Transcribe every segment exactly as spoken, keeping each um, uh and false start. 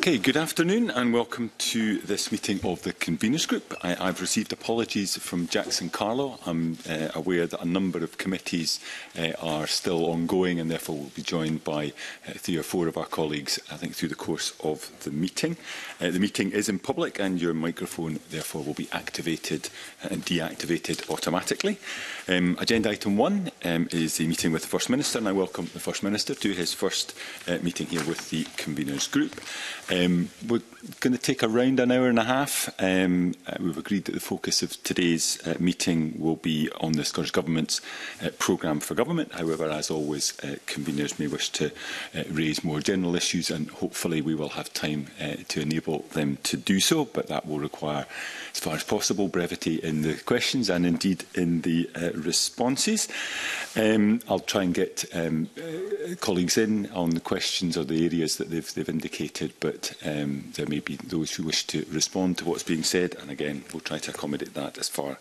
Okay, good afternoon and welcome to this meeting of the Conveners Group. I, I've received apologies from Jackson Carlo. I'm uh, aware that a number of committees uh, are still ongoing and therefore will be joined by uh, three or four of our colleagues, I think, through the course of the meeting. Uh, the meeting is in public and your microphone therefore will be activated and deactivated automatically. Um, agenda item one um, is the meeting with the First Minister, and I welcome the First Minister to his first uh, meeting here with the Conveners Group. Um, we're going to take around an hour and a half. Um, uh, we've agreed that the focus of today's uh, meeting will be on the Scottish Government's uh, programme for government. However, as always, uh, conveners may wish to uh, raise more general issues, and hopefully we will have time uh, to enable them to do so, but that will require, as far as possible, brevity in the questions and indeed in the uh, responses. Um, I'll try and get um, uh, colleagues in on the questions or the areas that they've, they've indicated, but um, there may be those who wish to respond to what's being said, and again, we'll try to accommodate that as far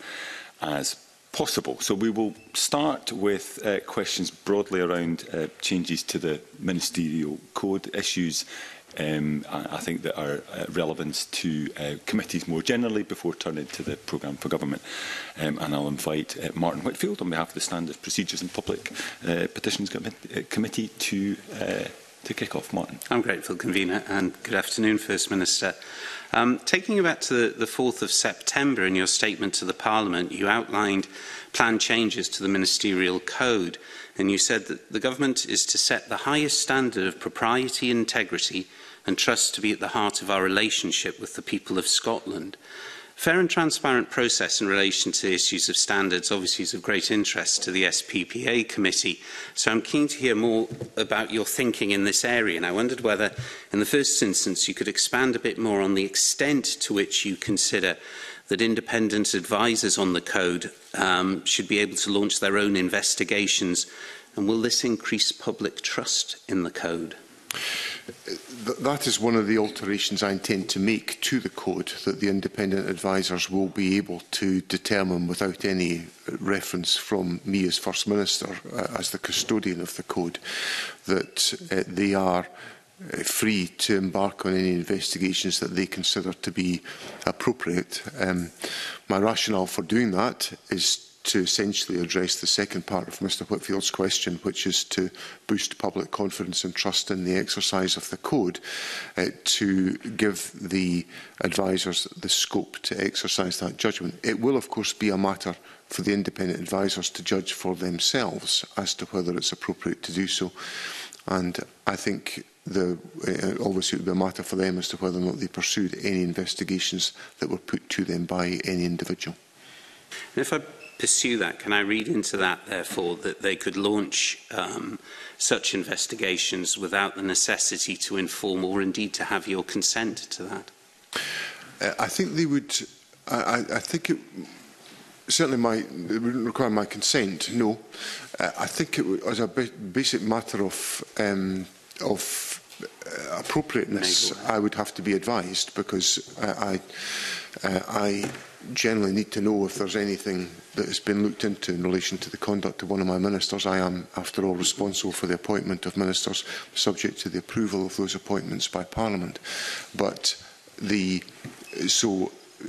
as possible. So we will start with uh, questions broadly around uh, changes to the ministerial code, issues Um, I, I think that are uh, relevant to uh, committees more generally before turning to the programme for government. Um, and I'll invite uh, Martin Whitfield on behalf of the Standards, Procedures and Public uh, Petitions Com uh, Committee to, uh, to kick off. Martin. I'm grateful, Convener, and good afternoon, First Minister. Um, taking you back to the, the fourth of September, in your statement to the Parliament, you outlined planned changes to the ministerial code, and you said that the government is to set the highest standard of propriety and integrity and trust to be at the heart of our relationship with the people of Scotland. Fair and transparent process in relation to issues of standards obviously is of great interest to the S P P A committee, so I'm keen to hear more about your thinking in this area, and I wondered whether, in the first instance, you could expand a bit more on the extent to which you consider that independent advisers on the code um, should be able to launch their own investigations, and will this increase public trust in the code? That is one of the alterations I intend to make to the code, that the independent advisers will be able to determine, without any reference from me as First Minister, uh, as the custodian of the code, that uh, they are uh, free to embark on any investigations that they consider to be appropriate. Um, my rationale for doing that is to essentially address the second part of Mr Whitfield's question, which is to boost public confidence and trust in the exercise of the code, uh, to give the advisers the scope to exercise that judgment. It will, of course, be a matter for the independent advisers to judge for themselves as to whether it's appropriate to do so. And I think the, uh, obviously it would be a matter for them as to whether or not they pursued any investigations that were put to them by any individual. And if I pursue that, can I read into that, therefore, that they could launch um, such investigations without the necessity to inform or indeed to have your consent to that? Uh, I think they would. I, I think it certainly my it wouldn't require my consent. No, uh, I think it would, as a basic matter of um, of uh, appropriateness, I would have to be advised, because uh, I uh, I. generally need to know if there's anything that has been looked into in relation to the conduct of one of my ministers. I am, after all, responsible for the appointment of ministers, subject to the approval of those appointments by Parliament. But the so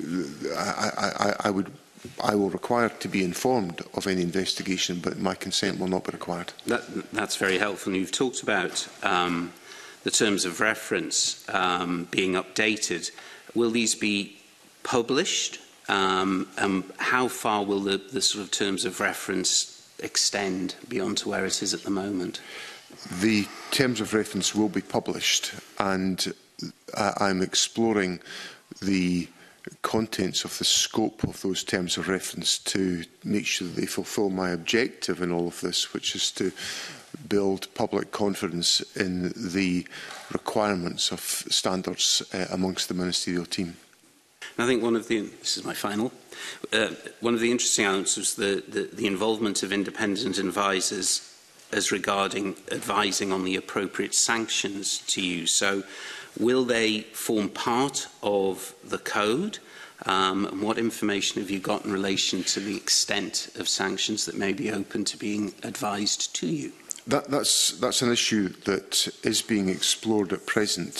I, I, I would I will require to be informed of any investigation, but my consent will not be required. That, that's very helpful. You've talked about um, the terms of reference um, being updated. Will these be published? Um, and how far will the, the sort of terms of reference extend beyond to where it is at the moment? The terms of reference will be published, and uh, I'm exploring the contents of the scope of those terms of reference to make sure that they fulfil my objective in all of this, which is to build public confidence in the requirements of standards uh, amongst the ministerial team. I think one of the, this is my final, uh, one of the interesting elements was the, the, the involvement of independent advisers as regarding advising on the appropriate sanctions to use. So will they form part of the code? Um, and what information have you got in relation to the extent of sanctions that may be open to being advised to you? That, that's, that's an issue that is being explored at present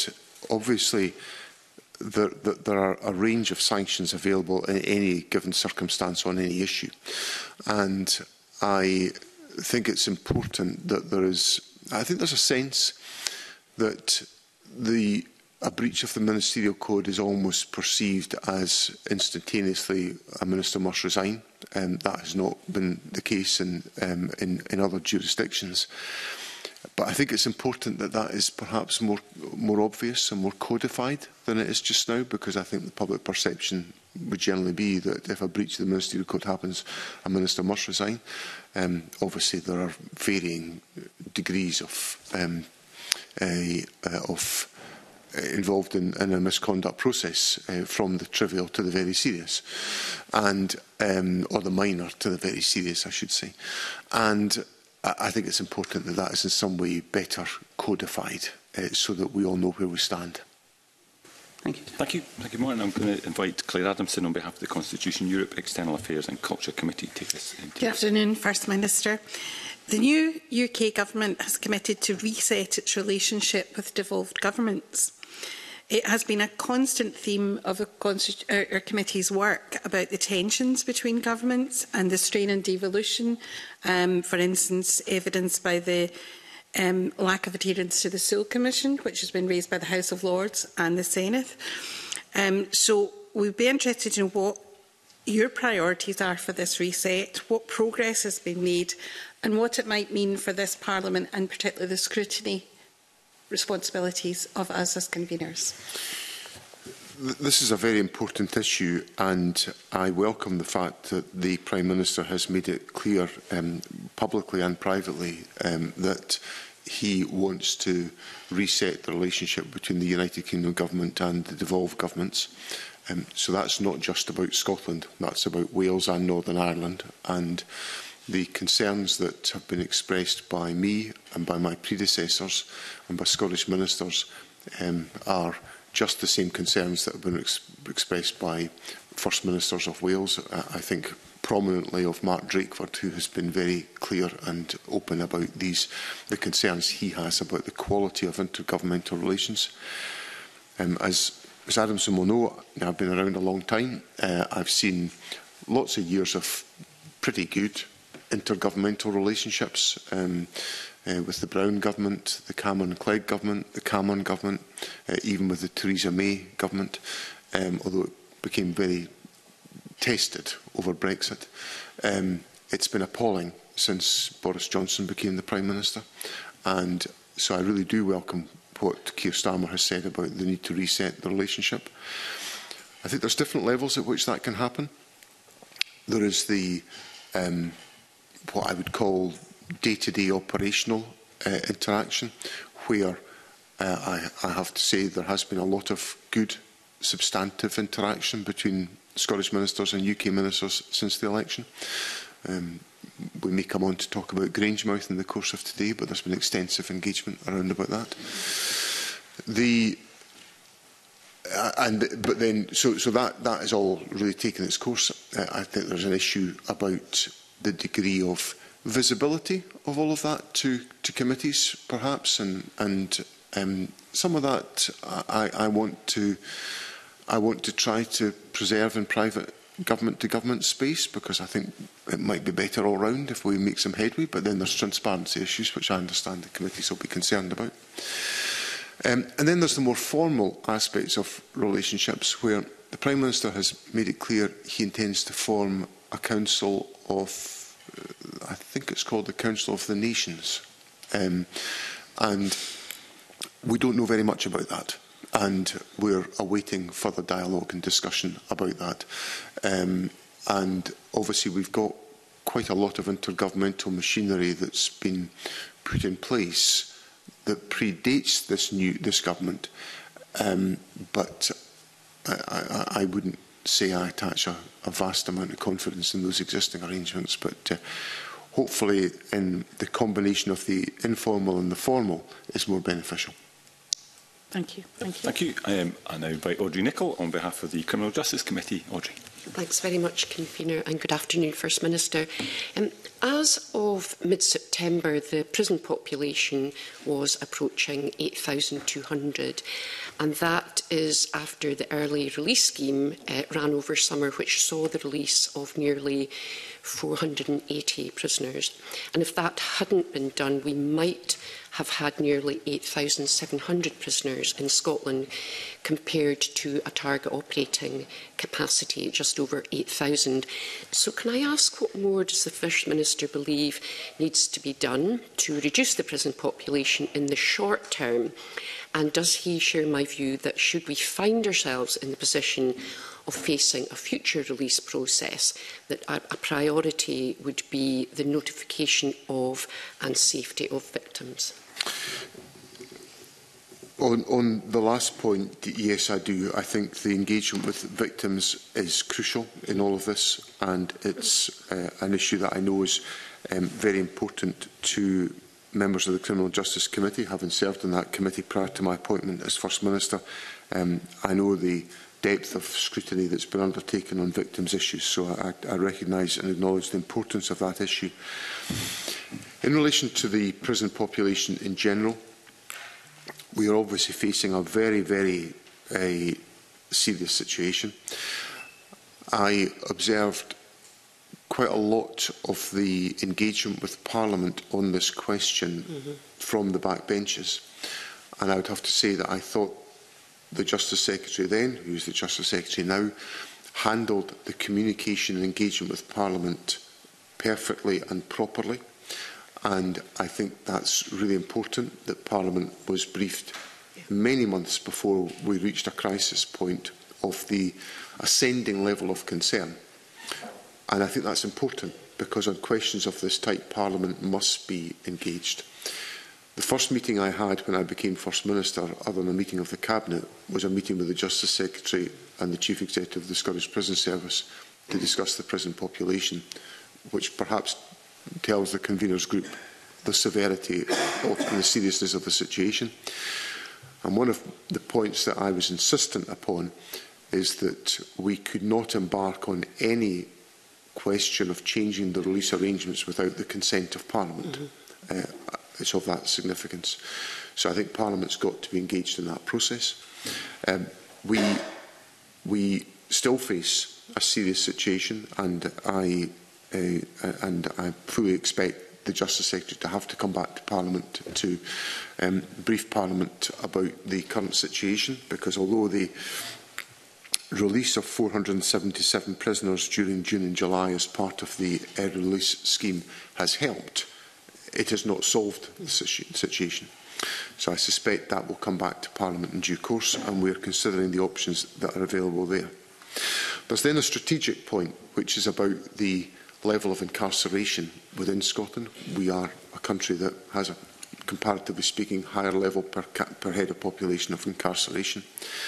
obviously there, there, there are a range of sanctions available in any given circumstance on any issue. And I think it's important that there is, I think there's a sense that the a breach of the ministerial code is almost perceived as instantaneously a minister must resign. Um, that has not been the case in, um, in, in other jurisdictions. But I think it's important that that is perhaps more, more obvious and more codified than it is just now, because I think the public perception would generally be that if a breach of the ministerial code happens, a minister must resign. Um, obviously, there are varying degrees of, um, uh, uh, of involved in, in a misconduct process, uh, from the trivial to the very serious, and um, or the minor to the very serious, I should say. And I, I think it's important that that is in some way better codified, uh, so that we all know where we stand. Thank you. Thank you. Thank you, Martin. I'm going to invite Claire Adamson on behalf of the Constitution, Europe, External Affairs and Culture Committee to take this. Good afternoon, First Minister. The new U K Government has committed to reset its relationship with devolved governments. It has been a constant theme of a our, our committee's work about the tensions between governments and the strain and devolution, um, for instance, evidenced by the um, lack of adherence to the Sewell Commission, which has been raised by the House of Lords and the Senate. Um, so we'd be interested in what your priorities are for this reset, what progress has been made, and what it might mean for this Parliament, and particularly the scrutiny responsibilities of us as conveners. This is a very important issue, and I welcome the fact that the Prime Minister has made it clear, um, publicly and privately, um, that he wants to reset the relationship between the United Kingdom Government and the devolved governments. Um, so that's not just about Scotland, that's about Wales and Northern Ireland. And the concerns that have been expressed by me and by my predecessors and by Scottish ministers um, are just the same concerns that have been ex expressed by First Ministers of Wales. Uh, I think prominently of Mark Drakeford, who has been very clear and open about these, the concerns he has about the quality of intergovernmental relations. Um, as Miz Adamson will know, I've been around a long time. Uh, I've seen lots of years of pretty good intergovernmental relationships um, uh, with the Brown government, the Cameron-Clegg government, the Cameron government, uh, even with the Theresa May government, um, although it became very tested over Brexit. Um, it's been appalling since Boris Johnson became the Prime Minister, and so I really do welcome what Keir Starmer has said about the need to reset the relationship. I think there's different levels at which that can happen. There is the um, what I would call day-to-day operational uh, interaction, where uh, I, I have to say there has been a lot of good substantive interaction between Scottish ministers and U K ministers since the election. Um, we may come on to talk about Grangemouth in the course of today, but there's been extensive engagement around about that. The uh, and but then so so that that is all really taken its course. Uh, I think there's an issue about the degree of visibility of all of that to, to committees, perhaps, and, and um, some of that I, I want to I want to try to preserve in private government-to-government space, because I think it might be better all round if we make some headway. But then there's transparency issues, which I understand the committees will be concerned about. Um, and then there's the more formal aspects of relationships, where the Prime Minister has made it clear he intends to form a council of, uh, I think it's called the Council of the Nations. Um, and we don't know very much about that. And we're awaiting further dialogue and discussion about that. Um, and obviously we've got quite a lot of intergovernmental machinery that's been put in place that predates this new this government. Um, but I, I, I wouldn't say I attach a, a vast amount of confidence in those existing arrangements. But uh, hopefully, in the combination of the informal and the formal is more beneficial. Thank you. Thank you. Thank you. Um, I now invite Audrey Nicholl on behalf of the Criminal Justice Committee. Audrey. Thanks very much, Convener, and good afternoon, First Minister. Um, as of mid-September, the prison population was approaching eight thousand two hundred, and that is after the early release scheme uh, ran over summer, which saw the release of nearly four hundred and eighty prisoners. And if that hadn't been done, we might have had nearly eight thousand seven hundred prisoners in Scotland, compared to a target operating capacity just over eight thousand. So can I ask, what more does the First Minister believe needs to be done to reduce the prison population in the short term? And does he share my view that should we find ourselves in the position of facing a future release process, that a, a priority would be the notification of and safety of victims? On, on the last point, yes, I do. I think the engagement with victims is crucial in all of this, and it's uh, an issue that I know is um, very important to members of the Criminal Justice Committee, having served in that committee prior to my appointment as First Minister. Um, I know the depth of scrutiny that's been undertaken on victims' issues, so I, I recognise and acknowledge the importance of that issue. In relation to the prison population in general, we are obviously facing a very, very uh, serious situation. I observed quite a lot of the engagement with Parliament on this question mm-hmm. from the backbenches, and I would have to say that I thought the Justice Secretary then, who is the Justice Secretary now, handled the communication and engagement with Parliament perfectly and properly. And I think that's really important, that Parliament was briefed many months before we reached a crisis point of the ascending level of concern. And I think that's important, because on questions of this type, Parliament must be engaged. The first meeting I had when I became First Minister, other than a meeting of the Cabinet, was a meeting with the Justice Secretary and the Chief Executive of the Scottish Prison Service to discuss the prison population, which perhaps tells the Conveners Group the severity of, and the seriousness of the situation. And one of the points that I was insistent upon is that we could not embark on any question of changing the release arrangements without the consent of Parliament. Mm-hmm. uh, it's of that significance. So I think Parliament's got to be engaged in that process. Um, we, we still face a serious situation, and I Uh, and I fully expect the Justice Secretary to have to come back to Parliament to um, brief Parliament about the current situation, because although the release of four hundred and seventy-seven prisoners during June and July as part of the early release scheme has helped, it has not solved the situation. So I suspect that will come back to Parliament in due course, and we are considering the options that are available there. There's then a strategic point, which is about the level of incarceration within Scotland. We are a country that has a, comparatively speaking, higher level per, per head of population of incarceration.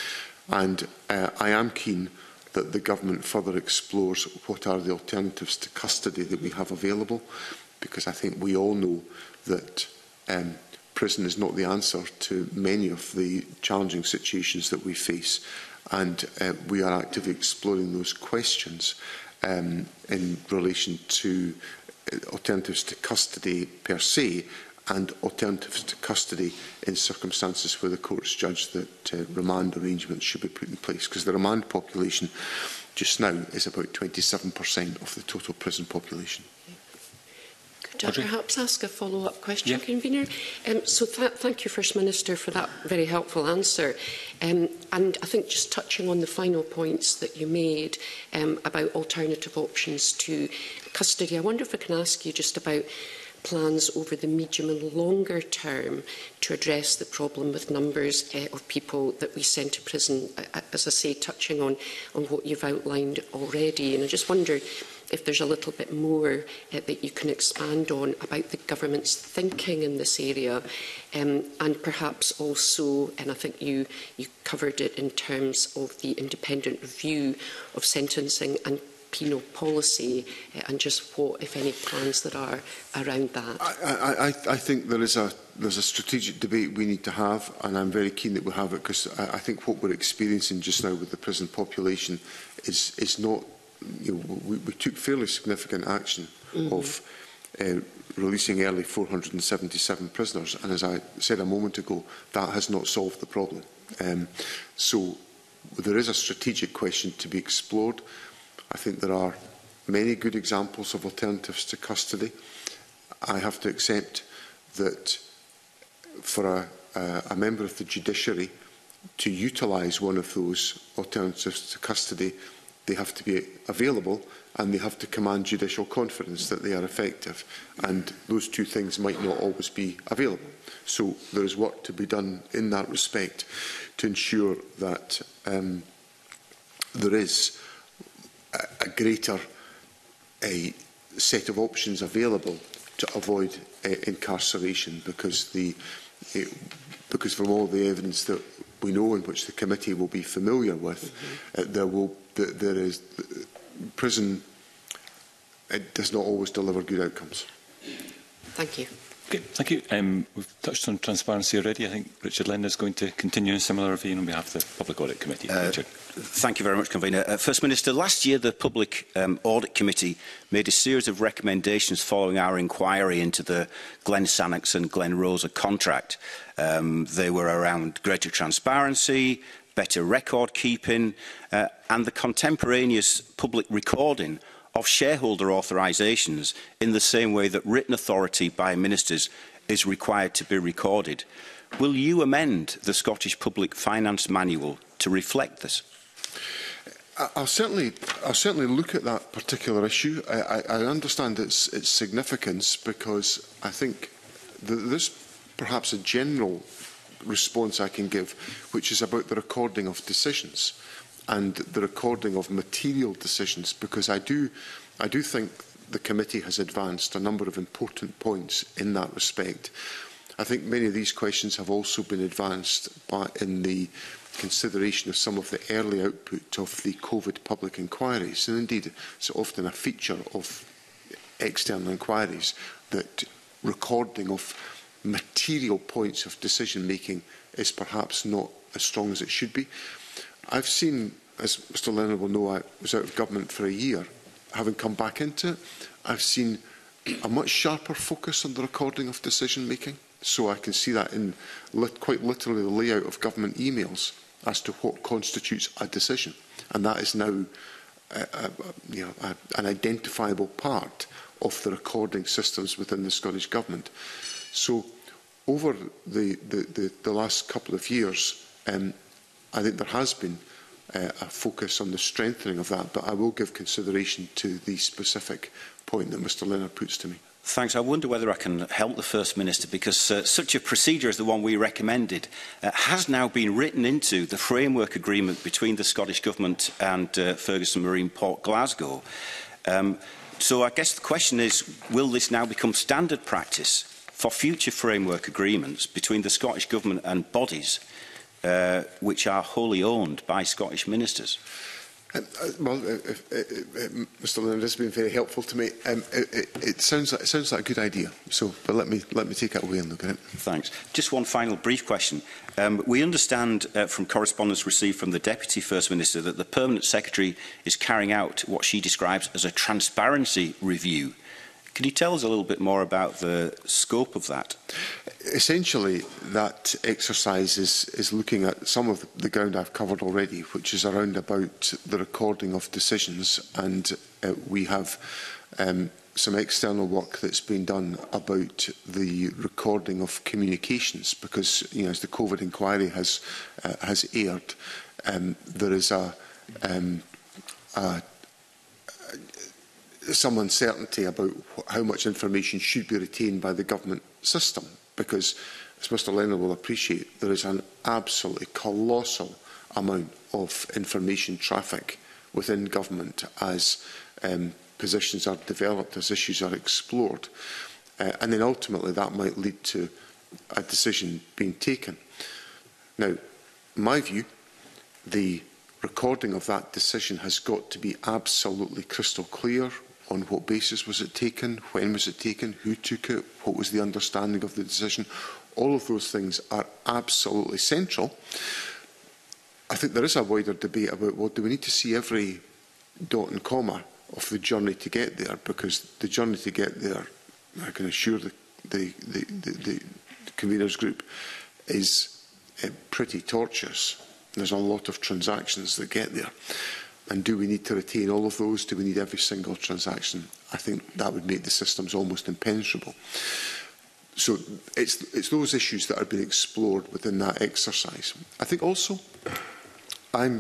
And uh, I am keen that the government further explores what are the alternatives to custody that we have available, because I think we all know that um, prison is not the answer to many of the challenging situations that we face. And uh, we are actively exploring those questions Um, in relation to alternatives to custody per se, and alternatives to custody in circumstances where the courts judge that uh, remand arrangements should be put in place, because the remand population just now is about twenty-seven percent of the total prison population. Could I perhaps ask a follow-up question, yeah. Convener? Um, so th thank you, First Minister, for that very helpful answer. Um, and I think just touching on the final points that you made um, about alternative options to custody, I wonder if I can ask you just about plans over the medium and longer term to address the problem with numbers uh, of people that we send to prison, uh, as I say, touching on, on what you've outlined already. And I just wonder if there's a little bit more uh, that you can expand on about the government's thinking in this area, um, and perhaps also, and I think you, you covered it in terms of the independent review of sentencing and penal policy, uh, and just what, if any, plans there are around that. I, I, I think there is a there's a strategic debate we need to have, and I'm very keen that we have it, because I, I think what we're experiencing just now with the prison population is is not you know, we, we took fairly significant action mm-hmm. of uh, releasing early four hundred and seventy-seven prisoners, and as I said a moment ago, that has not solved the problem. Um, so there is a strategic question to be explored. I think there are many good examples of alternatives to custody. I have to accept that for a, a, a member of the judiciary to utilise one of those alternatives to custody, they have to be available and they have to command judicial confidence that they are effective. And those two things might not always be available. So there is work to be done in that respect to ensure that um, there is a, a greater a set of options available to avoid uh, incarceration, because the uh, because from all the evidence that we know and which the committee will be familiar with, mm-hmm. uh, there will th there is uh, prison. It does not always deliver good outcomes. Thank you. Okay, thank you. Um, we've touched on transparency already. I think Richard Lynn is going to continue in similar vein on behalf of the Public Audit Committee. Uh, Richard. Thank you very much, Convener. Uh, First Minister, last year the Public um, Audit Committee made a series of recommendations following our inquiry into the Glen Sannox and Glen Rosa contract. Um, they were around greater transparency, better record keeping, uh, and the contemporaneous public recording of shareholder authorisations in the same way that written authority by ministers is required to be recorded. Will you amend the Scottish Public Finance Manual to reflect this? I'll certainly, I'll certainly look at that particular issue. I, I, I understand its, its significance, because I think that there's perhaps a general response I can give, which is about the recording of decisions and the recording of material decisions, because I do, I do think the committee has advanced a number of important points in that respect. I think many of these questions have also been advanced by, in the consideration of some of the early output of the COVID public inquiries, and indeed it's often a feature of external inquiries that recording of material points of decision making is perhaps not as strong as it should be. I've seen, as Mr Leonard will know, I was out of government for a year. Having come back into it, I've seen a much sharper focus on the recording of decision making. So I can see that in lit quite literally the layout of government emails as to what constitutes a decision. And that is now uh, uh, you know, uh, an identifiable part of the recording systems within the Scottish Government. So over the, the, the, the last couple of years, um, I think there has been uh, a focus on the strengthening of that, but I will give consideration to the specific point that Mr Leonard puts to me. Thanks. I wonder whether I can help the First Minister, because uh, such a procedure as the one we recommended uh, has now been written into the framework agreement between the Scottish Government and uh, Ferguson Marine Port Glasgow. Um, so I guess the question is, will this now become standard practice for future framework agreements between the Scottish Government and bodies uh, which are wholly owned by Scottish ministers? Um, uh, well, uh, uh, uh, Mr Leonard has been very helpful to me. Um, it, it, it sounds like it sounds like a good idea. So, but let me let me take it away and look at it. Thanks. Just one final brief question. Um, we understand uh, from correspondence received from the Deputy First Minister that the Permanent Secretary is carrying out what she describes as a transparency review. Can you tell us a little bit more about the scope of that? Essentially, that exercise is, is looking at some of the ground I've covered already, which is around about the recording of decisions, and uh, we have um, some external work that's been done about the recording of communications, because, you know, as the COVID inquiry has uh, has aired, um, there is a, um, a some uncertainty about how much information should be retained by the government system, because, as Mr Leonard will appreciate, there is an absolutely colossal amount of information traffic within government as um, positions are developed, as issues are explored. Uh, and then ultimately that might lead to a decision being taken. Now, in my view, the recording of that decision has got to be absolutely crystal clear. On what basis was it taken? When was it taken? Who took it? What was the understanding of the decision? All of those things are absolutely central. I think there is a wider debate about, well, do we need to see every dot and comma of the journey to get there, because the journey to get there, I can assure the, the, the, the, the Conveners Group, is uh, pretty tortuous. There's a lot of transactions that get there. And do we need to retain all of those? Do we need every single transaction? I think that would make the systems almost impenetrable. So it's, it's those issues that are being explored within that exercise. I think also I'm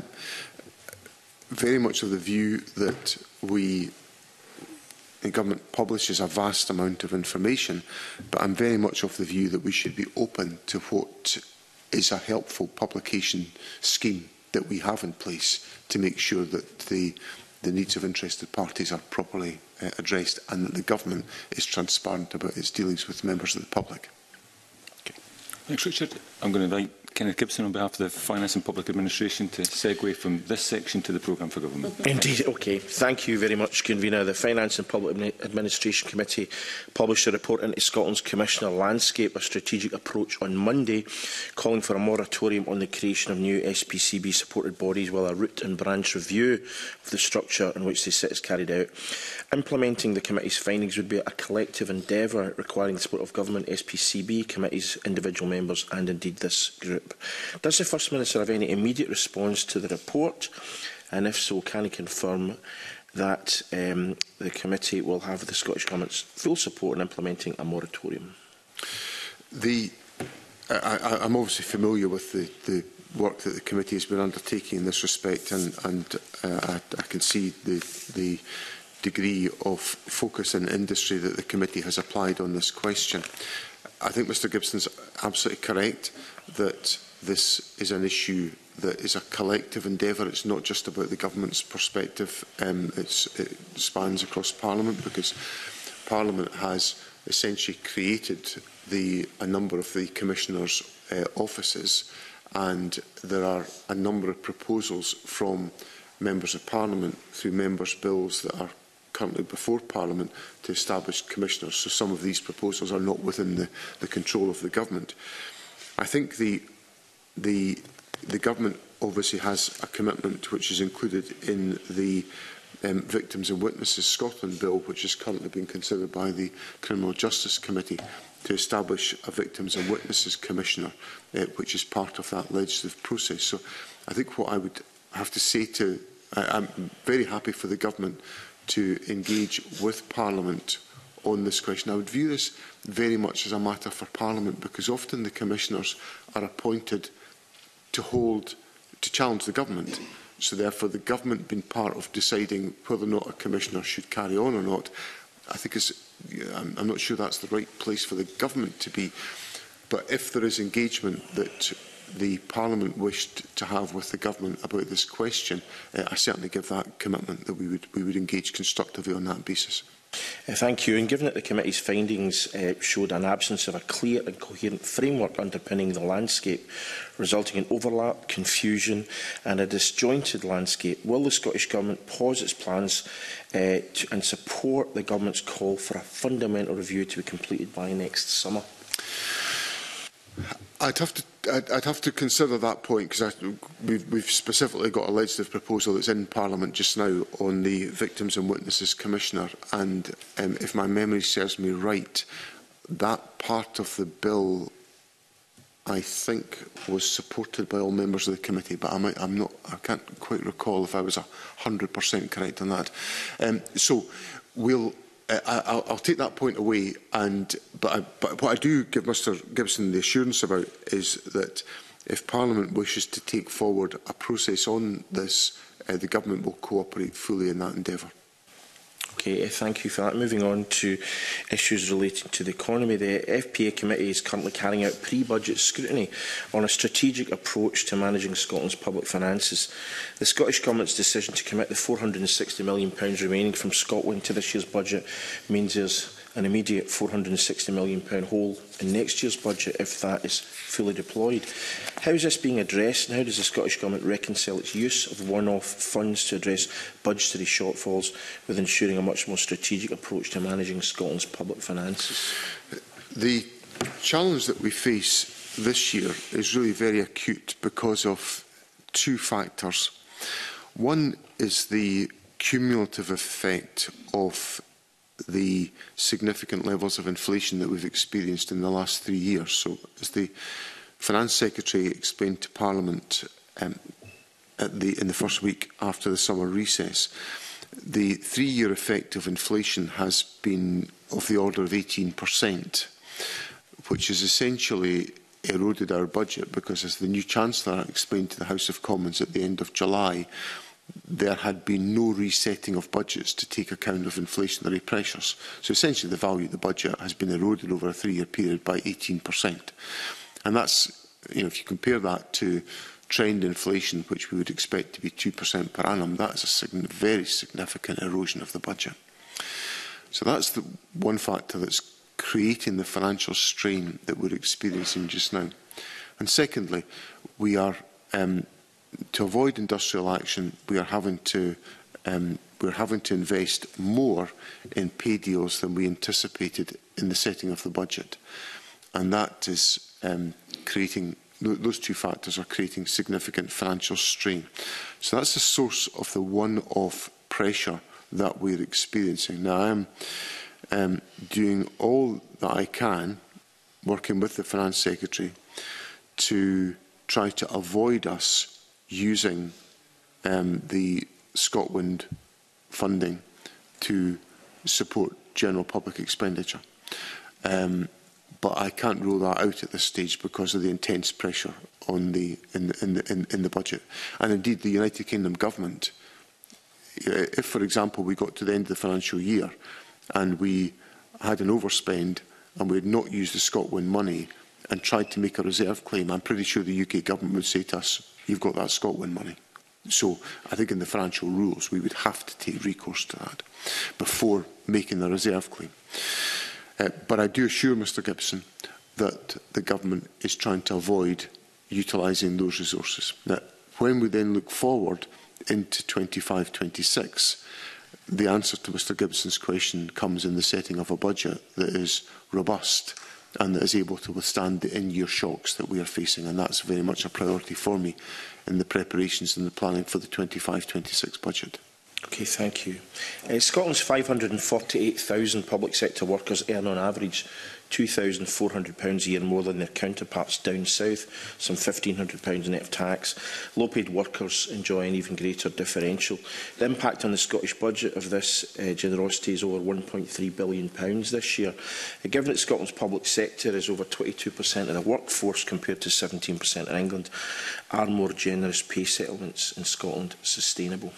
very much of the view that we, the government publishes a vast amount of information, but I'm very much of the view that we should be open to what is a helpful publication scheme that we have in place to make sure that the, the needs of interested parties are properly uh, addressed, and that the government is transparent about its dealings with members of the public. Okay. Thanks, Richard. I'm going to invite Kenneth Gibson on behalf of the Finance and Public Administration to segue from this section to the programme for government. Indeed. Okay. Thank you very much, Convener. The Finance and Public Administration Committee published a report into Scotland's Commissioner Landscape, a strategic approach, on Monday, calling for a moratorium on the creation of new S P C B-supported bodies while a root and branch review of the structure in which they sit is carried out. Implementing the committee's findings would be a collective endeavour requiring the support of government, S P C B committees, individual members and indeed this group. Does the First Minister have any immediate response to the report? And if so, can he confirm that um, the committee will have the Scottish Government's full support in implementing a moratorium? The, I, I, I'm obviously familiar with the, the work that the committee has been undertaking in this respect, and, and uh, I, I can see the, the degree of focus in industry that the committee has applied on this question. I think Mr Gibson's absolutely correct that this is an issue that is a collective endeavour. It's not just about the government's perspective. Um, it's, it spans across Parliament, because Parliament has essentially created the, a number of the Commissioners' uh, offices, and there are a number of proposals from Members of Parliament through Members' Bills that are currently before Parliament to establish Commissioners. So some of these proposals are not within the, the control of the government. I think the, the, the government obviously has a commitment which is included in the um, Victims and Witnesses Scotland Bill, which is currently being considered by the Criminal Justice Committee, to establish a Victims and Witnesses Commissioner, uh, which is part of that legislative process. So I think what I would have to say to, I, I'm very happy for the government to engage with Parliament on this question. I would view this very much as a matter for Parliament, because often the Commissioners are appointed to hold, to challenge the government. So therefore the government being part of deciding whether or not a Commissioner should carry on or not, I think is, I'm, I'm not sure that's the right place for the government to be. But if there is engagement that the Parliament wished to have with the government about this question, uh, I certainly give that commitment that we would, we would engage constructively on that basis. Uh, thank you. And given that the committee's findings uh, showed an absence of a clear and coherent framework underpinning the landscape, resulting in overlap, confusion and a disjointed landscape, will the Scottish Government pause its plans uh, to, and support the Government's call for a fundamental review to be completed by next summer? I'd have to, I'd, I'd have to consider that point, because we've, we've specifically got a legislative proposal that's in Parliament just now on the Victims and Witnesses Commissioner, and um, if my memory serves me right, that part of the bill, I think, was supported by all members of the committee, but I might, I'm not, I can't quite recall if I was a hundred percent correct on that. Um, so we'll. Uh, I'll, I'll take that point away, and but, I, but what I do give Mr Gibson the assurance about is that if Parliament wishes to take forward a process on this, uh, the Government will cooperate fully in that endeavour. Okay, thank you for that. Moving on to issues relating to the economy. The F P A Committee is currently carrying out pre-budget scrutiny on a strategic approach to managing Scotland's public finances. The Scottish Government's decision to commit the four hundred and sixty million pounds remaining from Scotland to this year's budget means there's an immediate four hundred and sixty million pounds hole in next year's budget if that is fully deployed. How is this being addressed, and how does the Scottish Government reconcile its use of one-off funds to address budgetary shortfalls with ensuring a much more strategic approach to managing Scotland's public finances? The challenge that we face this year is really very acute because of two factors. One is the cumulative effect of the significant levels of inflation that we've experienced in the last three years. So, as the Finance Secretary explained to Parliament um, at the, in the first week after the summer recess, the three-year effect of inflation has been of the order of eighteen percent, which has essentially eroded our budget because, as the new Chancellor explained to the House of Commons at the end of July, there had been no resetting of budgets to take account of inflationary pressures. So essentially the value of the budget has been eroded over a three-year period by eighteen percent. And that's, you know, if you compare that to trend inflation, which we would expect to be two percent per annum, that is a sig- very significant erosion of the budget. So that's the one factor that's creating the financial strain that we're experiencing just now. And secondly, we are, um, to avoid industrial action, we are having to um, we're having to invest more in pay deals than we anticipated in the setting of the budget, and that is um, creating. Those two factors are creating significant financial strain. So that's the source of the one-off pressure that we're experiencing. Now, I'm um, doing all that I can, working with the Finance Secretary, to try to avoid us using um, the ScotWind funding to support general public expenditure. Um, But I can't rule that out at this stage because of the intense pressure on the, in, the, in, the, in, in the budget. And indeed, the United Kingdom government, if, for example, we got to the end of the financial year and we had an overspend and we had not used the ScotWind money and tried to make a reserve claim, I'm pretty sure the U K government would say to us, you've got that ScotWind money. So I think in the financial rules, we would have to take recourse to that before making the reserve claim. Uh, but I do assure Mr Gibson that the government is trying to avoid utilising those resources. Now, when we then look forward into twenty-five twenty-six, the answer to Mr Gibson's question comes in the setting of a budget that is robust and that is able to withstand the in-year shocks that we are facing, and that's very much a priority for me in the preparations and the planning for the twenty-five twenty-six budget. Okay, thank you. Uh, Scotland's five hundred and forty-eight thousand public sector workers earn on average two thousand four hundred pounds a year more than their counterparts down south, some fifteen hundred pounds net of tax. Low-paid workers enjoy an even greater differential. The impact on the Scottish budget of this uh, generosity is over one point three billion pounds this year. Uh, given that Scotland's public sector is over twenty-two percent of the workforce compared to seventeen percent in England, are more generous pay settlements in Scotland sustainable?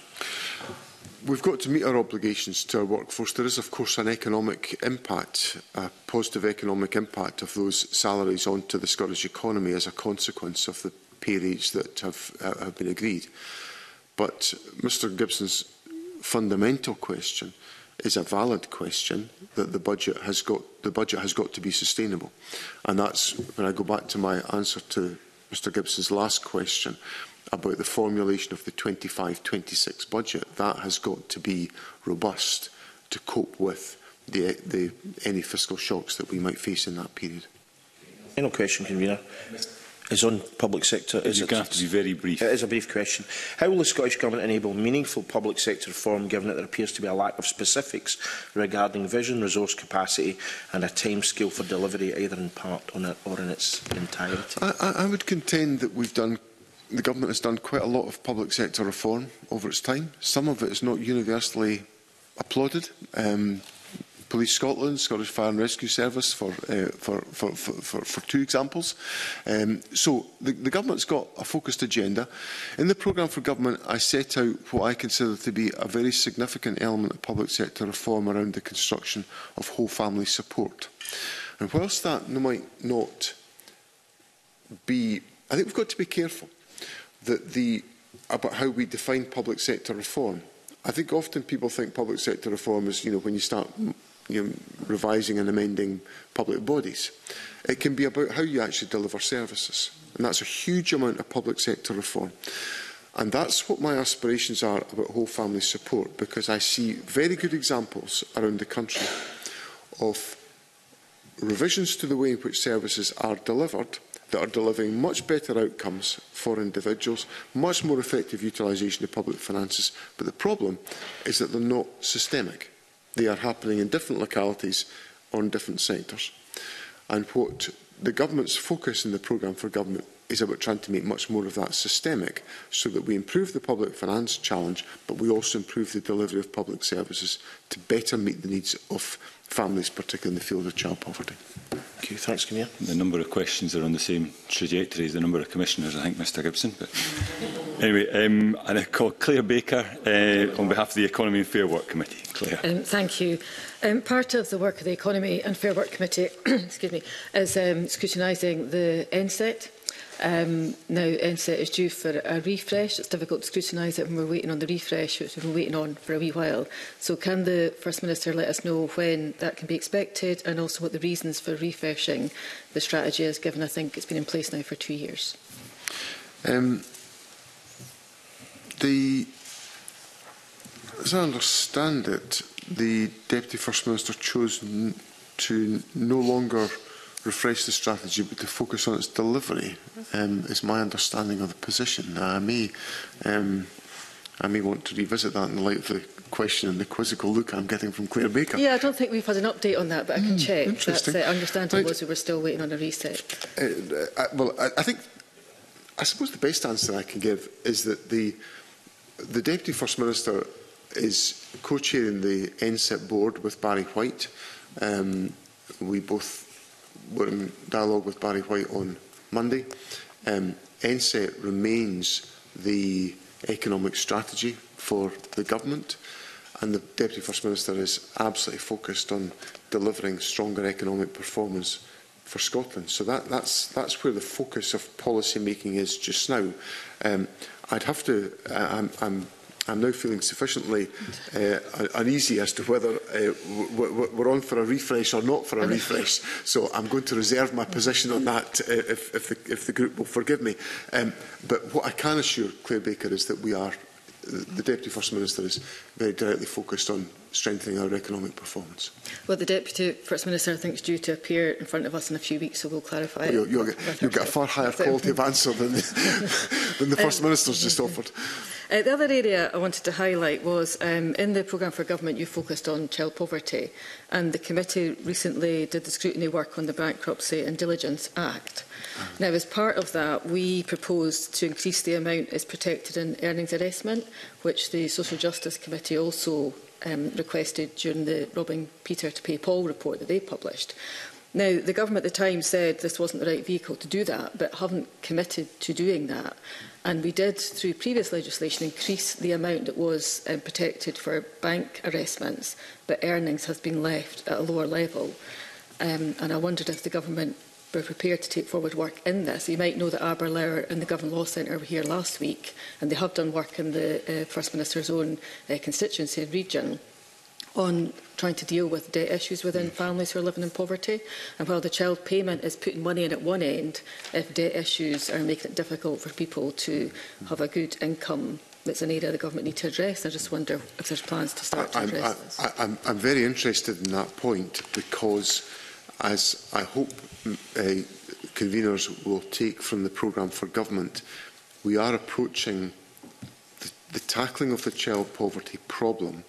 We've got to meet our obligations to our workforce. There is, of course, an economic impact, a positive economic impact of those salaries onto the Scottish economy as a consequence of the pay rates that have, uh, have been agreed. But Mr Gibson's fundamental question is a valid question, that the budget has got, the budget has got to be sustainable. And that's when I go back to my answer to Mr Gibson's last question about the formulation of the twenty-five twenty-six budget. That has got to be robust to cope with the, the, any fiscal shocks that we might face in that period. Final question, Convener, is on public sector. Is it going to have to be very brief? It is a brief question. How will the Scottish Government enable meaningful public sector reform, given that there appears to be a lack of specifics regarding vision, resource capacity and a timescale for delivery, either in part or in its entirety? I, I would contend that we've done The government has done quite a lot of public sector reform over its time. Some of it is not universally applauded. Um, Police Scotland, Scottish Fire and Rescue Service, for uh, for, for, for, for, for two examples. Um, so the, the government's got a focused agenda. In the programme for government, I set out what I consider to be a very significant element of public sector reform around the construction of whole family support. And whilst that might not be, I think we've got to be careful that the, about how we define public sector reform. I think often people think public sector reform is, you know, when you start you know, revising and amending public bodies. It can be about how you actually deliver services. And that's a huge amount of public sector reform. And that's what my aspirations are about whole family support, because I see very good examples around the country of revisions to the way in which services are delivered that are delivering much better outcomes for individuals, much more effective utilisation of public finances. But the problem is that they're not systemic. They are happening in different localities on different sectors. And what the government's focus in the programme for government is about trying to make much more of that systemic, so that we improve the public finance challenge, but we also improve the delivery of public services to better meet the needs of families, particularly in the field of child poverty. Okay, thanks, Convener. The number of questions are on the same trajectory as the number of commissioners, I think, Mr Gibson. But anyway, um, and I call Claire Baker uh, on behalf of the Economy and Fair Work Committee. Claire. Um, thank you. Um, part of the work of the Economy and Fair Work Committee excuse me, is um, scrutinising the N S E T. Um, now, N S E T is due for a refresh. It's difficult to scrutinise it when we're waiting on the refresh, which we've been waiting on for a wee while. So can the First Minister let us know when that can be expected, and also what the reasons for refreshing the strategy is, given I think it's been in place now for two years? Um, the, as I understand it, the Deputy First Minister chose n to no longer refresh the strategy, but to focus on its delivery, um, is my understanding of the position. Now, I may, um, I may want to revisit that in the light of the question and the quizzical look I'm getting from Claire Baker. Yeah, I don't think we've had an update on that, but I can mm, check. Interesting. That's uh, understanding right. was we were still waiting on a reset. Uh, uh, well, I, I think, I suppose the best answer I can give is that the, the Deputy First Minister is co-chairing the N S E T board with Barry White. Um, we both were in dialogue with Barry White on Monday. Um, N S E T remains the economic strategy for the government, and the Deputy First Minister is absolutely focused on delivering stronger economic performance for Scotland. So that, that's, that's where the focus of policy making is just now. Um, I'd have to, uh, I'm, I'm I'm now feeling sufficiently uh, uneasy as to whether uh, we're on for a refresh or not for a refresh. So I'm going to reserve my position on that uh, if, if, the, if the group will forgive me. Um, but what I can assure Claire Baker is that we are, the Deputy First Minister is very directly focused on strengthening our economic performance. Well, the Deputy First Minister, I think, is due to appear in front of us in a few weeks, so we'll clarify. Well, you'll, you'll, get, you'll get a far higher quality of answer than the, than the First Minister's just offered. Uh, the other area I wanted to highlight was um, in the programme for government you focused on child poverty, and the committee recently did the scrutiny work on the Bankruptcy and Diligence Act. Now, as part of that, we proposed to increase the amount is protected in earnings arrestment, which the Social Justice Committee also um, requested during the Robbing Peter to Pay Paul report that they published. Now, the government at the time said this wasn't the right vehicle to do that, but haven't committed to doing that. And we did, through previous legislation, increase the amount that was um, protected for bank arrestments, but earnings has been left at a lower level. Um, and I wondered if the government were prepared to take forward work in this. You might know that Aberlour and the Government Law Centre were here last week, and they have done work in the uh, First Minister's own uh, constituency and region on trying to deal with debt issues within families who are living in poverty. And while the child payment is putting money in at one end, if debt issues are making it difficult for people to have a good income, that's an area the government need to address. I just wonder if there's plans to start to address I'm, this. I, I'm, I'm very interested in that point, because, as I hope uh, conveners will take from the programme for government, we are approaching the, the tackling of the child poverty problem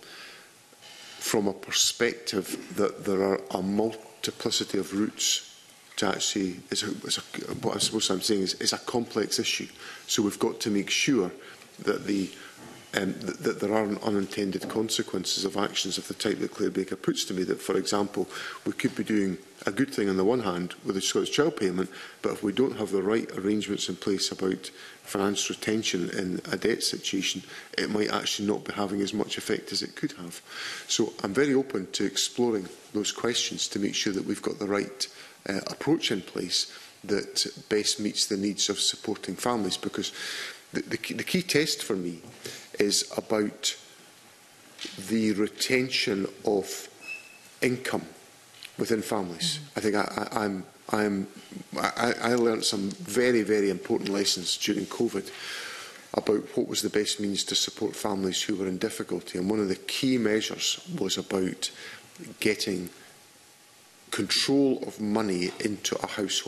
from a perspective that there are a multiplicity of routes to actually, is a, is a, what I suppose I'm saying is, is a complex issue. So we've got to make sure that, the, um, that, that there aren't unintended consequences of actions of the type that Claire Baker puts to me, that, for example, we could be doing a good thing on the one hand with the Scottish Child Payment, but if we don't have the right arrangements in place about finance retention in a debt situation, it might actually not be having as much effect as it could have. So I'm very open to exploring those questions to make sure that we've got the right uh, approach in place that best meets the needs of supporting families, because the, the, key, the key test for me is about the retention of income within families. Mm-hmm. I think I, I, I'm, I'm, I, I learned some very, very important lessons during COVID about what was the best means to support families who were in difficulty. And one of the key measures was about getting control of money into a household.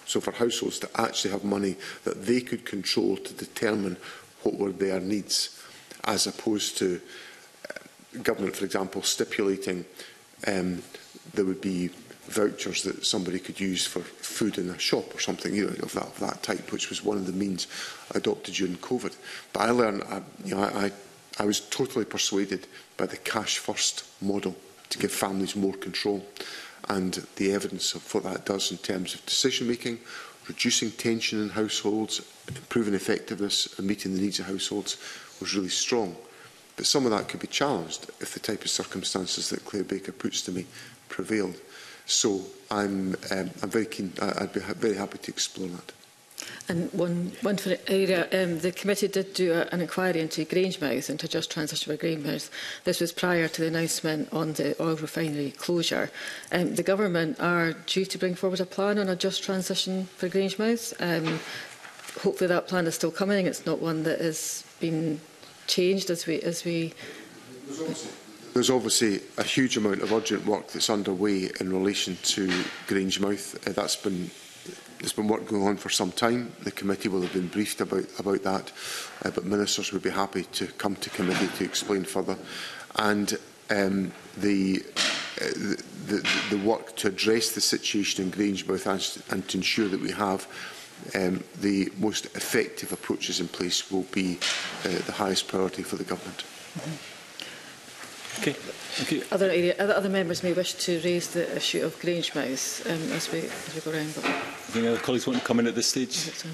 So for households to actually have money that they could control to determine what were their needs, as opposed to uh, government, for example, stipulating um, there would be vouchers that somebody could use for food in a shop or something, you know, of that, of that type, which was one of the means adopted during COVID. But I learned, I, you know, I, I was totally persuaded by the cash-first model to give families more control, and the evidence of what that does in terms of decision-making, reducing tension in households, improving effectiveness and meeting the needs of households was really strong. But some of that could be challenged if the type of circumstances that Claire Baker puts to me prevailed. So I'm, um, I'm very keen, I'd be ha very happy to explore that. And one, one for area, um, the committee did do a, an inquiry into Grangemouth, into just transition for Grangemouth. This was prior to the announcement on the oil refinery closure. Um, the government are due to bring forward a plan on a just transition for Grangemouth. Um, hopefully that plan is still coming. It's not one that has been changed as we... As we There's obviously a huge amount of urgent work that's underway in relation to Grangemouth. Uh, that's been there's been work going on for some time. The committee will have been briefed about about that, uh, but ministers would be happy to come to committee to explain further. And um, the, uh, the, the the work to address the situation in Grangemouth and, and to ensure that we have um, the most effective approaches in place will be uh, the highest priority for the government. Mm-hmm. Okay, thank you. Other, area, other, other members may wish to raise the issue of Grangemouth um, as, we, as we go around. But any other colleagues want to come in at this stage? um,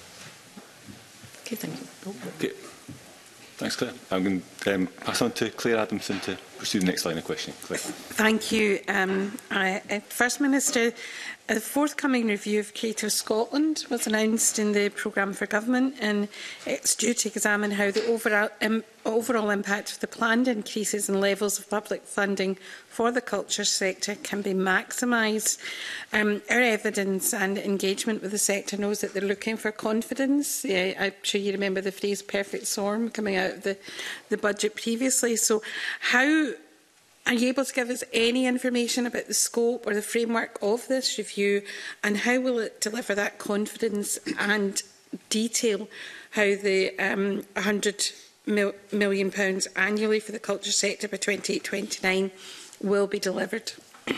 okay, thank you. Okay. Thanks, Claire. I'm going to um, pass on to Claire Adamson to pursue the next line of questioning. Claire. Thank you. Um, I, uh, First Minister, a forthcoming review of Creative Scotland was announced in the programme for government, and it's due to examine how the overall, um, overall impact of the planned increases in levels of public funding for the culture sector can be maximised. Um, our evidence and engagement with the sector knows that they're looking for confidence. Yeah, I'm sure you remember the phrase perfect storm coming out of the, the budget previously. So how are you able to give us any information about the scope or the framework of this review, and how will it deliver that confidence and detail how the um, one hundred million pounds annually for the culture sector by twenty-eight twenty-nine will be delivered?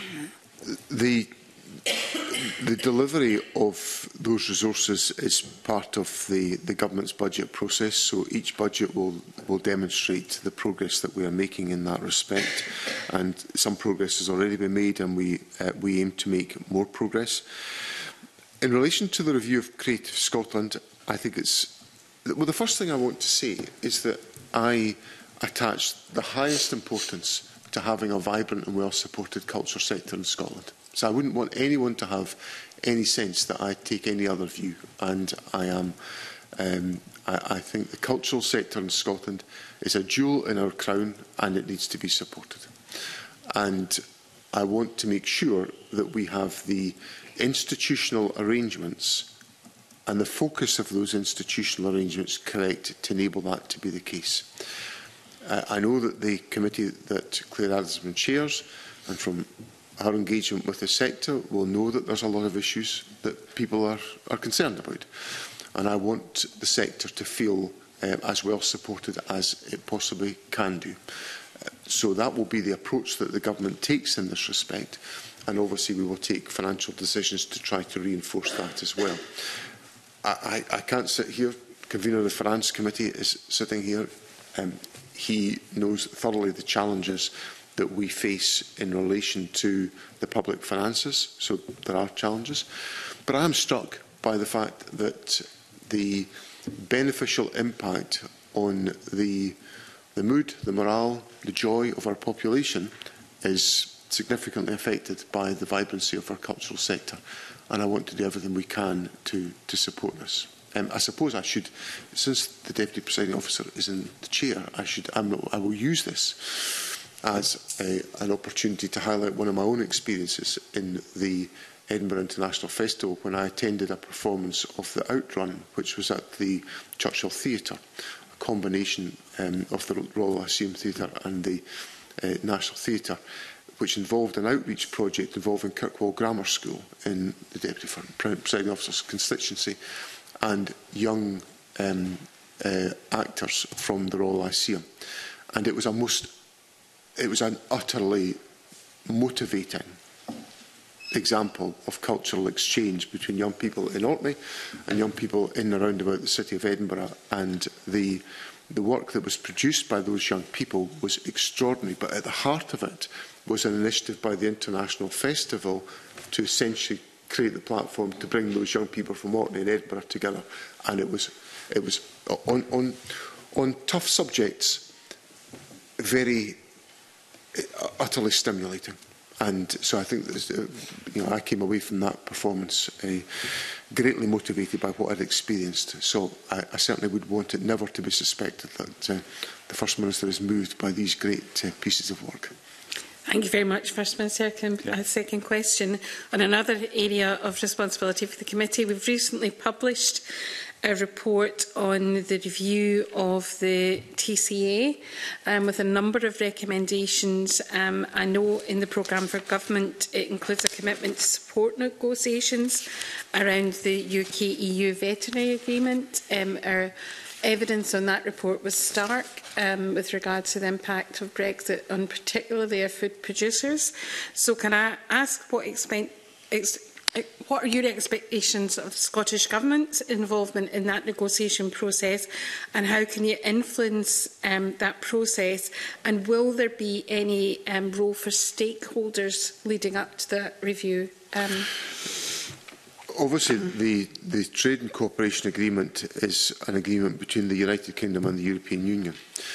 The, the delivery of those resources is part of the, the government's budget process, so each budget will, will demonstrate the progress that we are making in that respect, and some progress has already been made, and we, uh, we aim to make more progress. In relation to the review of Creative Scotland, I think it's... Well, the first thing I want to say is that I attach the highest importance to having a vibrant and well-supported culture sector in Scotland. So I wouldn't want anyone to have any sense that I take any other view. And I am, um, I, I think the cultural sector in Scotland is a jewel in our crown, and it needs to be supported. And I want to make sure that we have the institutional arrangements and the focus of those institutional arrangements correct to enable that to be the case. Uh, I know that the committee that Claire Adamson chairs, and from her engagement with the sector, will know that there's a lot of issues that people are, are concerned about. And I want the sector to feel uh, as well supported as it possibly can do. Uh, so that will be the approach that the government takes in this respect. And obviously we will take financial decisions to try to reinforce that as well. I, I, I can't sit here. Convener of the Finance Committee is sitting here. Um, he knows thoroughly the challenges that we face in relation to the public finances, so there are challenges. But I am struck by the fact that the beneficial impact on the, the mood, the morale, the joy of our population is significantly affected by the vibrancy of our cultural sector, and I want to do everything we can to, to support this. Um, I suppose I should, since the Deputy Presiding Officer is in the chair, I, should, I'm not, I will use this as a, an opportunity to highlight one of my own experiences in the Edinburgh International Festival when I attended a performance of the Outrun, which was at the Churchill Theatre, a combination um, of the Royal Lyceum Theatre and the uh, National Theatre. which involved an outreach project involving Kirkwall Grammar School in the Deputy Presiding Officer's constituency, and young um, uh, actors from the Royal Lyceum. And it was a most, it was an utterly motivating example of cultural exchange between young people in Orkney and young people in and around about the city of Edinburgh. And the, the work that was produced by those young people was extraordinary, but at the heart of it was an initiative by the International Festival to essentially create the platform to bring those young people from Orkney and Edinburgh together. And it was, it was on, on, on tough subjects, very uh, utterly stimulating. And so I think that, uh, you know, I came away from that performance uh, greatly motivated by what I'd experienced. So I, I certainly would want it never to be suspected that uh, the First Minister is moved by these great uh, pieces of work. Thank you very much, First Minister. A second question on another area of responsibility for the committee. We've recently published a report on the review of the T C A um, with a number of recommendations. Um, I know in the programme for government it includes a commitment to support negotiations around the U K E U veterinary agreement. Um, our evidence on that report was stark um, with regard to the impact of Brexit on particularly our food producers. So can I ask what extent ex what are your expectations of Scottish Government's involvement in that negotiation process, and how can you influence um, that process, and will there be any um, role for stakeholders leading up to that review? Um, Obviously, the, the Trade and Cooperation Agreement is an agreement between the United Kingdom and the European Union.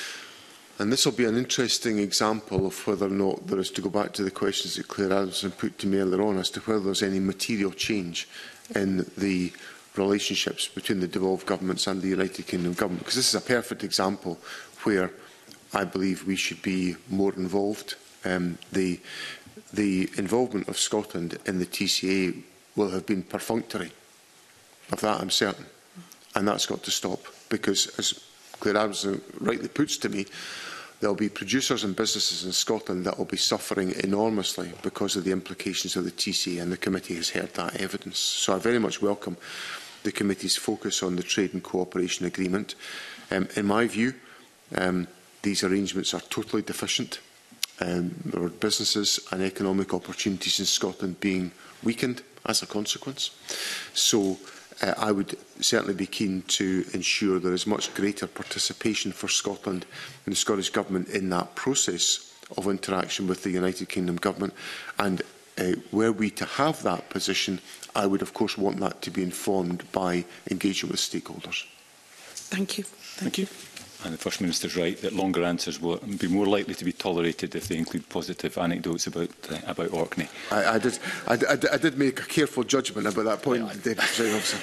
And this will be an interesting example of whether or not there is, to go back to the questions that Claire Adamson put to me earlier on, as to whether there is any material change in the relationships between the devolved governments and the United Kingdom government. Because this is a perfect example where I believe we should be more involved. Um, the, the involvement of Scotland in the T C A will have been perfunctory. Of that I'm certain. And that's got to stop, because, as Claire Adamson rightly puts to me, there will be producers and businesses in Scotland that will be suffering enormously because of the implications of the T C A, and the committee has heard that evidence. So I very much welcome the committee's focus on the Trade and Cooperation Agreement. Um, in my view, um, these arrangements are totally deficient. Um, there are businesses and economic opportunities in Scotland being weakened as a consequence. So Uh, I would certainly be keen to ensure there is much greater participation for Scotland and the Scottish Government in that process of interaction with the United Kingdom Government. And uh, were we to have that position, I would of course want that to be informed by engagement with stakeholders. Thank you. Thank you. And the First Minister is right that longer answers will be more likely to be tolerated if they include positive anecdotes about uh, about Orkney. I, I, did, I, I, I did make a careful judgment about that point, Deputy Presiding Officer.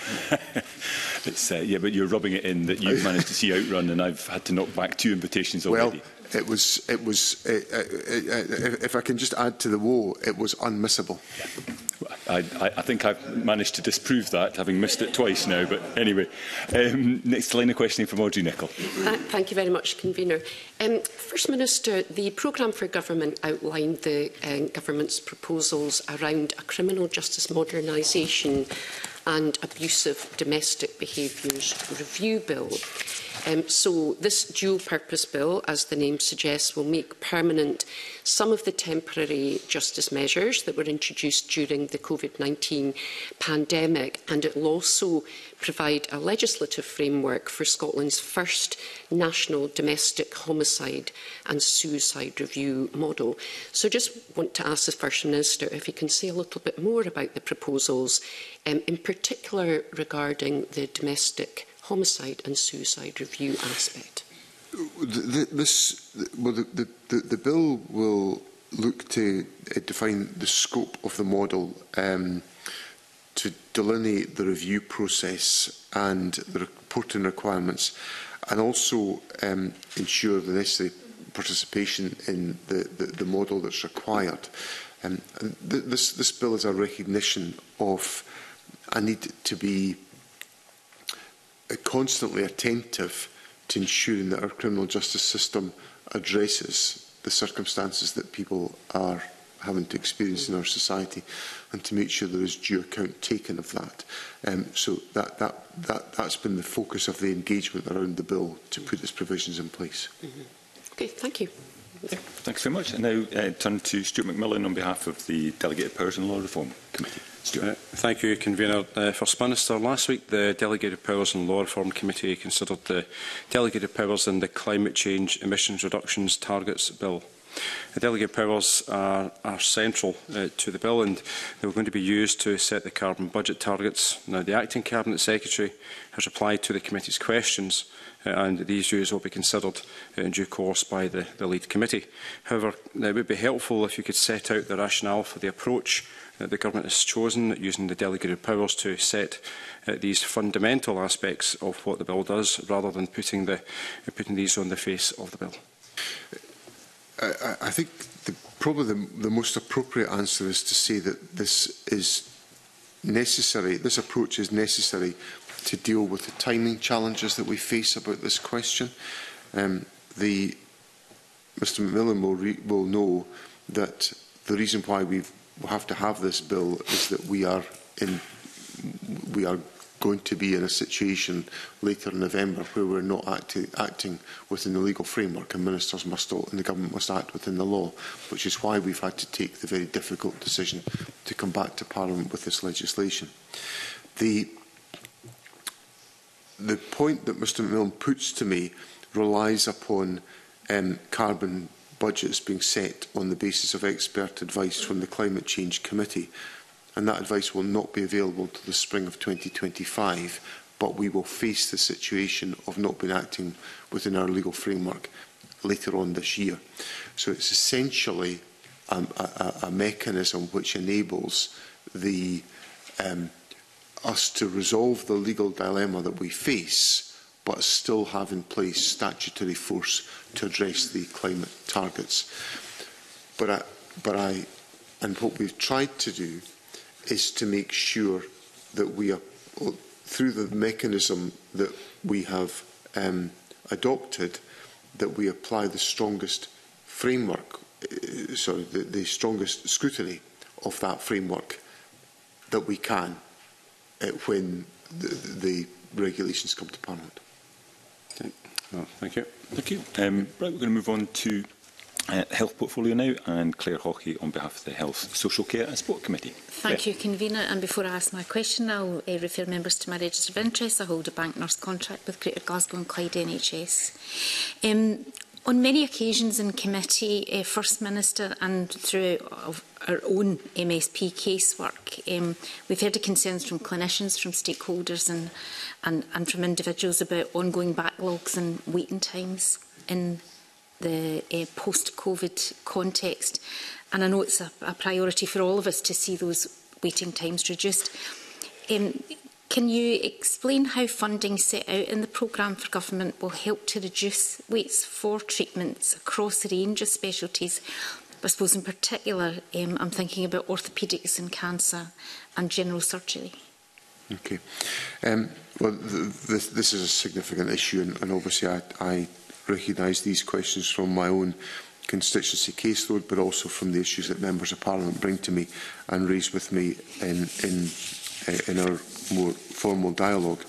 It's, uh, yeah, but you're rubbing it in that you've managed to see Outrun, and I've had to knock back two invitations already. Well, it was, it was uh, uh, uh, if I can just add to the woe, it was unmissable. Yeah. I, I, I think I've managed to disprove that, having missed it twice now. But anyway, um, next line of questioning from Audrey Nicholl. Uh, thank you very much, Convener. Um, First Minister, the programme for government outlined the uh, government's proposals around a criminal justice modernisation and abusive domestic behaviours review bill. Um, so this dual-purpose bill, as the name suggests, will make permanent some of the temporary justice measures that were introduced during the COVID nineteen pandemic, and it will also provide a legislative framework for Scotland's first national domestic homicide and suicide review model. So I just want to ask the First Minister if he can say a little bit more about the proposals, um, in particular regarding the domestic homicide and suicide review aspect. The, this, well, the, the, the, the bill will look to uh, define the scope of the model, um, to delineate the review process and the reporting requirements, and also um, ensure the necessary participation in the, the, the model that's required. Um, and th this, this bill is a recognition of a need to be constantly attentive to ensuring that our criminal justice system addresses the circumstances that people are having to experience in our society, and to make sure there is due account taken of that. Um, so that, that, that, that's been the focus of the engagement around the bill, to put its provisions in place. Mm-hmm. Okay, thank you. Thanks very much. And now uh, turn to Stuart McMillan on behalf of the Delegated Powers and Law Reform Committee. Uh, thank you, Convener. Uh, First Minister, last week the Delegated Powers and Law Reform Committee considered the Delegated Powers in the Climate Change Emissions Reductions Targets Bill. The delegated powers are, are central uh, to the bill, and they were going to be used to set the carbon budget targets. Now, the Acting Cabinet Secretary has replied to the committee's questions, uh, and these views will be considered uh, in due course by the, the lead committee. However, it would be helpful if you could set out the rationale for the approach that the government has chosen, using the delegated powers to set uh, these fundamental aspects of what the bill does, rather than putting, the, uh, putting these on the face of the bill. I, I think the, probably the, the most appropriate answer is to say that this is necessary, this approach is necessary to deal with the timing challenges that we face about this question. Um, the, Mr McMillan will, re, will know that the reason why we have to have this bill is that we are, in, we are going to be in a situation later in November where we're not acti acting within the legal framework, and ministers must all, and the government must act within the law, which is why we've had to take the very difficult decision to come back to Parliament with this legislation. The, the point that Mr McMillan puts to me relies upon um, carbon budgets being set on the basis of expert advice from the Climate Change Committee. And that advice will not be available until the spring of twenty twenty-five, but we will face the situation of not being acting within our legal framework later on this year. So it's essentially a, a, a mechanism which enables the, um, us to resolve the legal dilemma that we face, but still have in place statutory force to address the climate targets. But I, but I, and what we've tried to do is to make sure that we are, through the mechanism that we have um, adopted, that we apply the strongest framework, uh, sorry, the, the strongest scrutiny of that framework that we can uh, when the, the regulations come to Parliament. Okay. Well, thank you. Thank you. Um, right, we're going to move on to Uh, health portfolio now, and Claire Hockey on behalf of the Health, Social Care and Sport Committee. Thank you, Convener. And before I ask my question, I'll uh, refer members to my register of interest. I hold a bank nurse contract with Greater Glasgow and Clyde N H S. Um, on many occasions in committee, uh, First Minister, and throughout of our own M S P casework, um, we've heard the concerns from clinicians, from stakeholders and, and, and from individuals about ongoing backlogs and waiting times in the uh, post-COVID context. And I know it's a, a priority for all of us to see those waiting times reduced. Um, can you explain how funding set out in the programme for government will help to reduce waits for treatments across a range of specialties? I suppose in particular, um, I'm thinking about orthopaedics and cancer and general surgery. Okay. Um, well, th this, this is a significant issue, and, and obviously I, I recognise these questions from my own constituency caseload, but also from the issues that members of Parliament bring to me and raise with me in, in, in our more formal dialogue.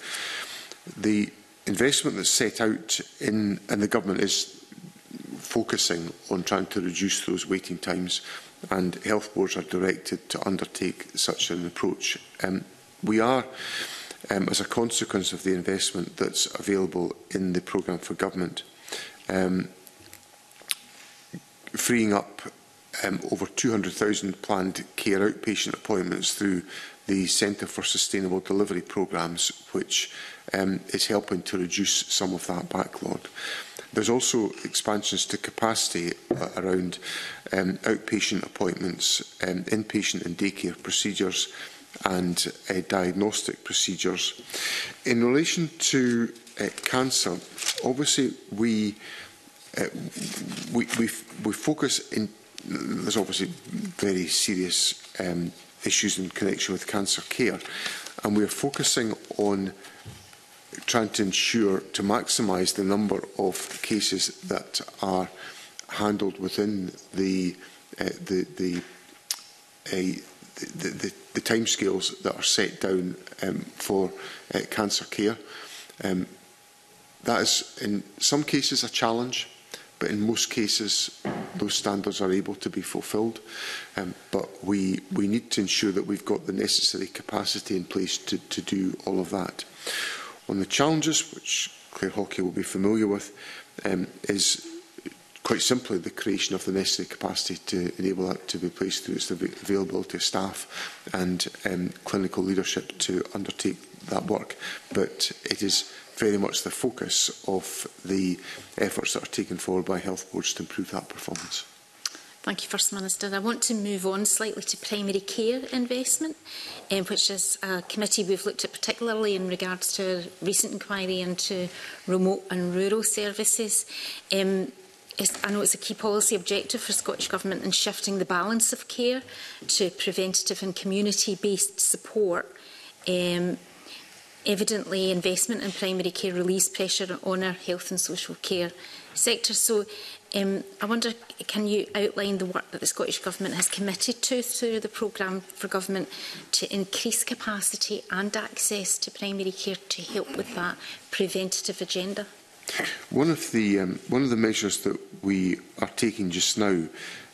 The investment that's set out in, and the government is focusing on trying to reduce those waiting times, and health boards are directed to undertake such an approach. Um, we are, um, as a consequence of the investment that's available in the programme for government, Um, freeing up um, over two hundred thousand planned care outpatient appointments through the Centre for Sustainable Delivery programmes, which um, is helping to reduce some of that backlog. There's also expansions to capacity uh, around um, outpatient appointments, um, inpatient and daycare procedures and uh, diagnostic procedures. In relation to uh, cancer, obviously we Uh, we, we, we focus in, there's obviously very serious um, issues in connection with cancer care, and we are focusing on trying to ensure to maximise the number of cases that are handled within the, uh, the, the uh, the, the, the timescales that are set down um, for uh, cancer care. Um, that is, in some cases, a challenge, but in most cases, those standards are able to be fulfilled. Um, but we, we need to ensure that we've got the necessary capacity in place to, to do all of that. On the challenges, which Claire Hawkey will be familiar with, um, is quite simply the creation of the necessary capacity to enable that to be placed through its availability of staff and um, clinical leadership to undertake that work. But it is very much the focus of the efforts that are taken forward by health boards to improve that performance. Thank you, First Minister. I want to move on slightly to primary care investment, um, which is a committee we've looked at particularly in regards to a recent inquiry into remote and rural services. Um, I know it's a key policy objective for Scottish Government in shifting the balance of care to preventative and community-based support. Um, evidently, investment in primary care relieves pressure on our health and social care sector. So um, I wonder, can you outline the work that the Scottish Government has committed to through the programme for government to increase capacity and access to primary care to help with that preventative agenda? One of the um, one of the measures that we are taking just now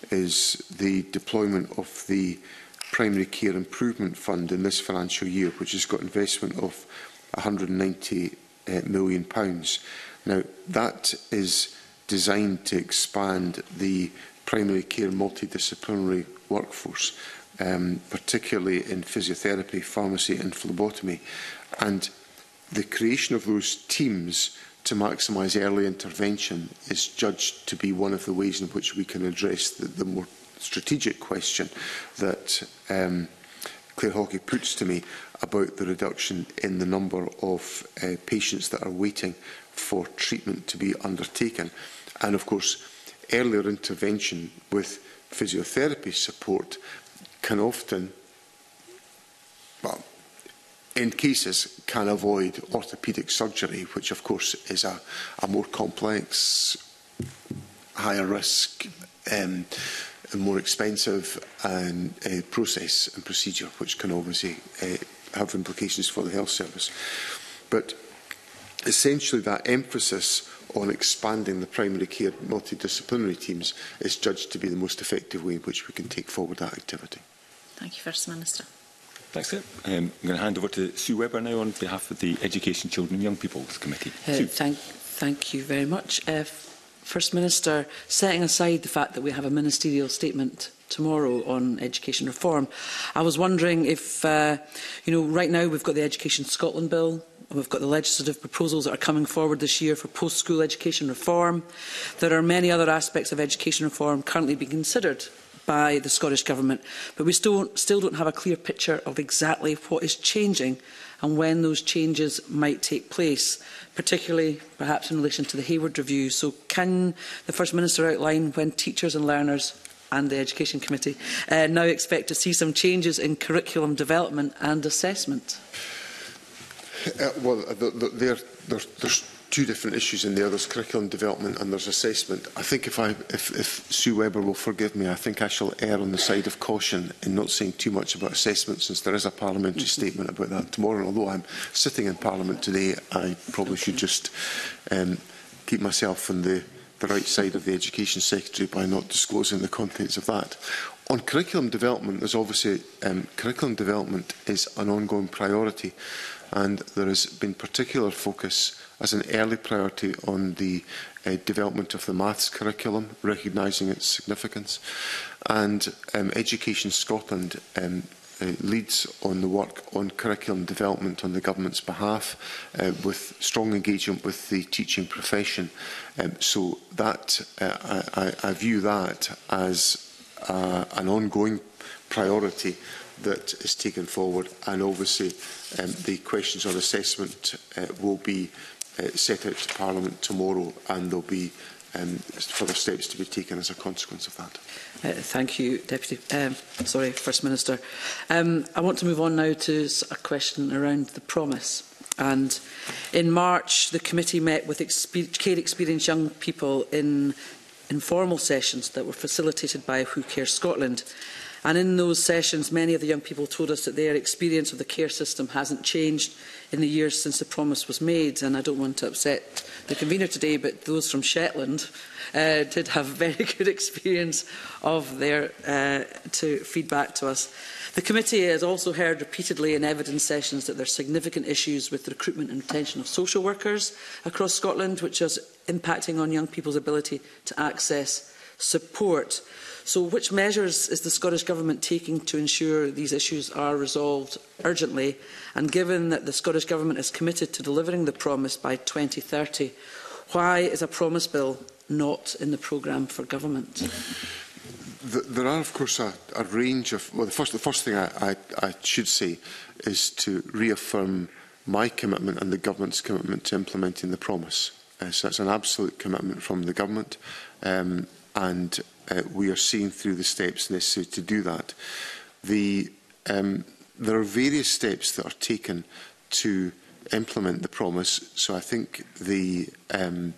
is the deployment of the Primary Care Improvement Fund in this financial year, which has got investment of one hundred and ninety uh, million pounds. Now, that is designed to expand the primary care multidisciplinary workforce, um, particularly in physiotherapy, pharmacy and phlebotomy, and the creation of those teams to maximise early intervention is judged to be one of the ways in which we can address the, the more strategic question that um, Claire Hawkey puts to me about the reduction in the number of uh, patients that are waiting for treatment to be undertaken. And of course, earlier intervention with physiotherapy support can often, well, in cases, can avoid orthopaedic surgery, which of course is a, a more complex, higher risk, um, and more expensive and, uh, process and procedure, which can obviously uh, have implications for the health service. But essentially that emphasis on expanding the primary care multidisciplinary teams is judged to be the most effective way in which we can take forward that activity. Thank you, First Minister. Thanks, Claire. Um, I'm going to hand over to Sue Webber now on behalf of the Education, Children and Young People's Committee. Uh, thank, thank you very much. Uh, First Minister, setting aside the fact that we have a ministerial statement tomorrow on education reform, I was wondering if, uh, you know, right now we've got the Education Scotland Bill, and we've got the legislative proposals that are coming forward this year for post-school education reform. There are many other aspects of education reform currently being considered by the Scottish Government, but we still, still don't have a clear picture of exactly what is changing and when those changes might take place, particularly perhaps in relation to the Hayward Review. So can the First Minister outline when teachers and learners and the Education Committee uh, now expect to see some changes in curriculum development and assessment? Uh, well, the, the, there, there, there's two different issues in there. There's curriculum development and there's assessment. I think if, I, if, if Sue Webber will forgive me, I think I shall err on the side of caution in not saying too much about assessment, since there is a parliamentary statement about that tomorrow. And although I'm sitting in Parliament today, I probably should just um, keep myself on the, the right side of the Education Secretary by not disclosing the contents of that. On curriculum development, there's obviously um, curriculum development is an ongoing priority, and there has been particular focus as an early priority on the uh, development of the maths curriculum, recognising its significance. And um, Education Scotland um, uh, leads on the work on curriculum development on the Government's behalf, uh, with strong engagement with the teaching profession. Um, so that uh, I, I view that as uh, an ongoing priority that is taken forward, and obviously um, the questions on assessment uh, will be uh, set out to Parliament tomorrow, and there will be um, further steps to be taken as a consequence of that. Uh, thank you, Deputy. Um, sorry, First Minister. Um, I want to move on now to a question around the promise. And in March, the committee met with exper care experienced young people in informal sessions that were facilitated by Who Cares Scotland. And in those sessions, many of the young people told us that their experience of the care system hasn't changed in the years since the promise was made. And I don't want to upset the convener today, but those from Shetland uh, did have very good experience of their uh, to feedback to us. The committee has also heard repeatedly in evidence sessions that there are significant issues with the recruitment and retention of social workers across Scotland, which is impacting on young people's ability to access support. So which measures is the Scottish Government taking to ensure these issues are resolved urgently? And given that the Scottish Government is committed to delivering the promise by twenty thirty, why is a promise bill not in the programme for government? There are, of course, a, a range of... Well, the first, the first thing I, I, I should say is to reaffirm my commitment and the Government's commitment to implementing the promise. Uh, so that's an absolute commitment from the Government, um, and uh, we are seeing through the steps necessary to do that. The, um, there are various steps that are taken to implement the promise, so I think the... Um,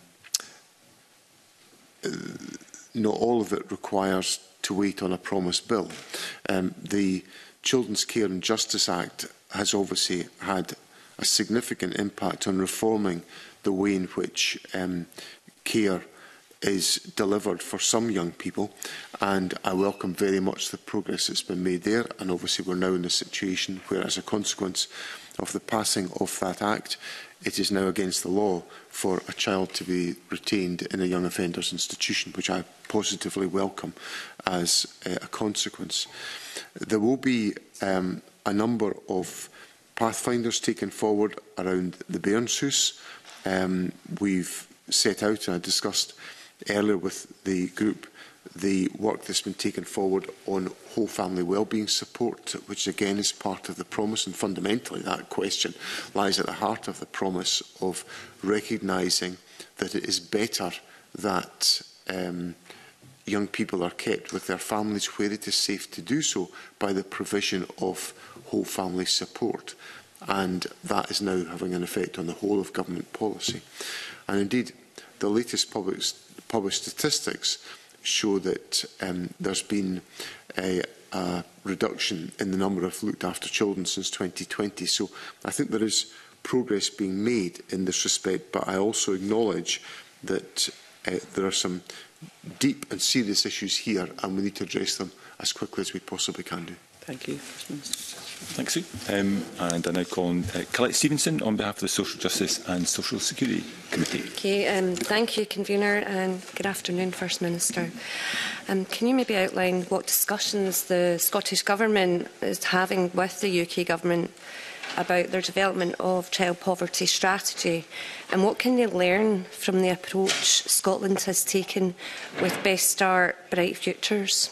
uh, not all of it requires to wait on a promise bill. Um, the Children's Care and Justice Act has obviously had a significant impact on reforming the way in which um, care is delivered for some young people, and I welcome very much the progress that's been made there. And obviously we're now in a situation where, as a consequence of the passing of that Act, it is now against the law for a child to be retained in a young offenders institution, which I positively welcome as uh, a consequence. There will be um, a number of pathfinders taken forward around the Bairnshouse. Um, we've set out, and I discussed earlier with the group, the work that's been taken forward on whole family wellbeing support, which again is part of the promise, and fundamentally that question lies at the heart of the promise of recognising that it is better that um, young people are kept with their families where it is safe to do so by the provision of whole family support, and that is now having an effect on the whole of government policy. And indeed, the latest public, published statistics show that um, there's been a, a reduction in the number of looked after children since twenty twenty. So I think there is progress being made in this respect, but I also acknowledge that uh, there are some deep and serious issues here, and we need to address them as quickly as we possibly can do. Thank you, First Minister. Thanks, Sue. Um, and I now call on uh, Colette Stevenson on behalf of the Social Justice and Social Security Committee. Okay, um, thank you, Convener, and good afternoon, First Minister. Um, can you maybe outline what discussions the Scottish Government is having with the U K Government about their development of child poverty strategy, and what can they learn from the approach Scotland has taken with Best Start, Bright Futures?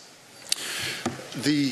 The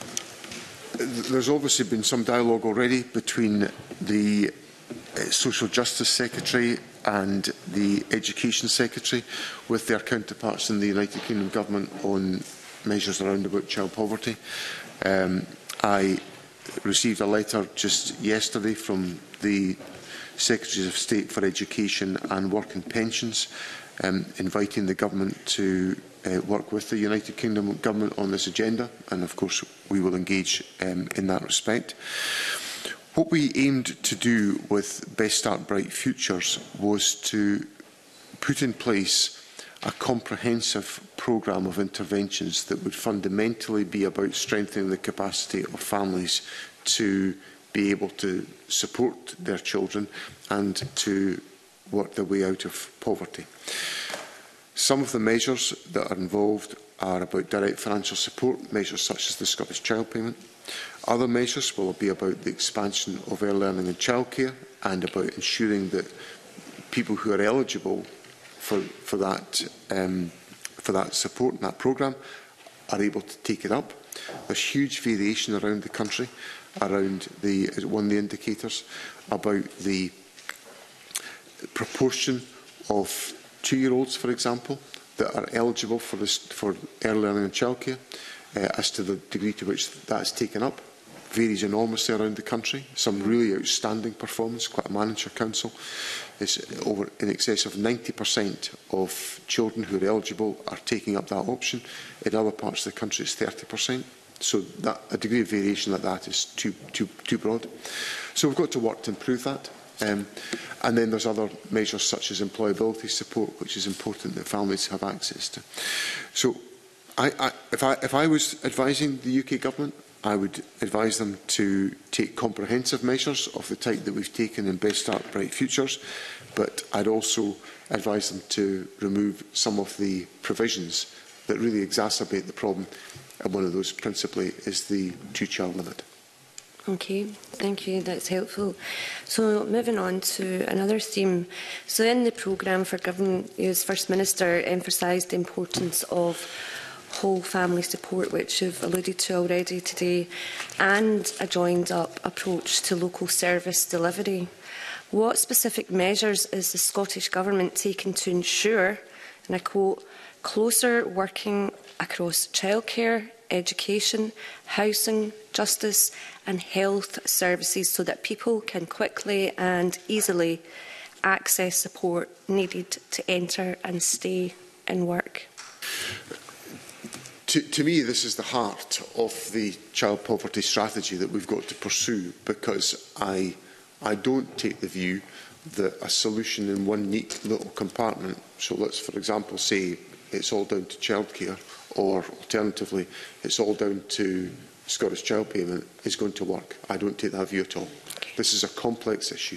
There's obviously been some dialogue already between the uh, Social Justice Secretary and the Education Secretary with their counterparts in the United Kingdom Government on measures around about child poverty. Um, I received a letter just yesterday from the Secretaries of State for Education and Work and Pensions, um, inviting the Government to uh, work with the United Kingdom Government on this agenda, and of course we will engage um, in that respect. What we aimed to do with Best Start Bright Futures was to put in place a comprehensive programme of interventions that would fundamentally be about strengthening the capacity of families to be able to support their children and to work their way out of poverty. Some of the measures that are involved are about direct financial support, measures such as the Scottish Child Payment. Other measures will be about the expansion of early learning and childcare, and about ensuring that people who are eligible for, for, that, um, for that support and that programme are able to take it up. There's huge variation around the country around the, one of the indicators about the proportion of two-year-olds, for example, that are eligible for, this, for early learning and childcare, uh, as to the degree to which that is taken up. Varies enormously around the country. Some really outstanding performance. Manager Council is over in excess of ninety percent of children who are eligible are taking up that option. In other parts of the country, it's thirty percent. So that, a degree of variation like that is too, too, too broad. So we've got to work to improve that. Um, and then there's other measures such as employability support, which is important that families have access to. So I, I, if, I, if I was advising the U K Government, I would advise them to take comprehensive measures of the type that we've taken in Best Start Bright Futures, but I'd also advise them to remove some of the provisions that really exacerbate the problem, and one of those principally is the two-child limit. Okay, thank you, that's helpful. So moving on to another theme. So in the programme for government, you as First Minister emphasised the importance of whole family support, which you've alluded to already today, and a joined-up approach to local service delivery. What specific measures is the Scottish Government taking to ensure, and I quote, closer working across childcare, education, housing, justice and health services so that people can quickly and easily access support needed to enter and stay in work? To, to me, this is the heart of the child poverty strategy that we've got to pursue, because I, I don't take the view that a solution in one neat little compartment, so let's for example say it's all down to childcare, or alternatively it's all down to Scottish Child Payment, is going to work. I don't take that view at all. This is a complex issue,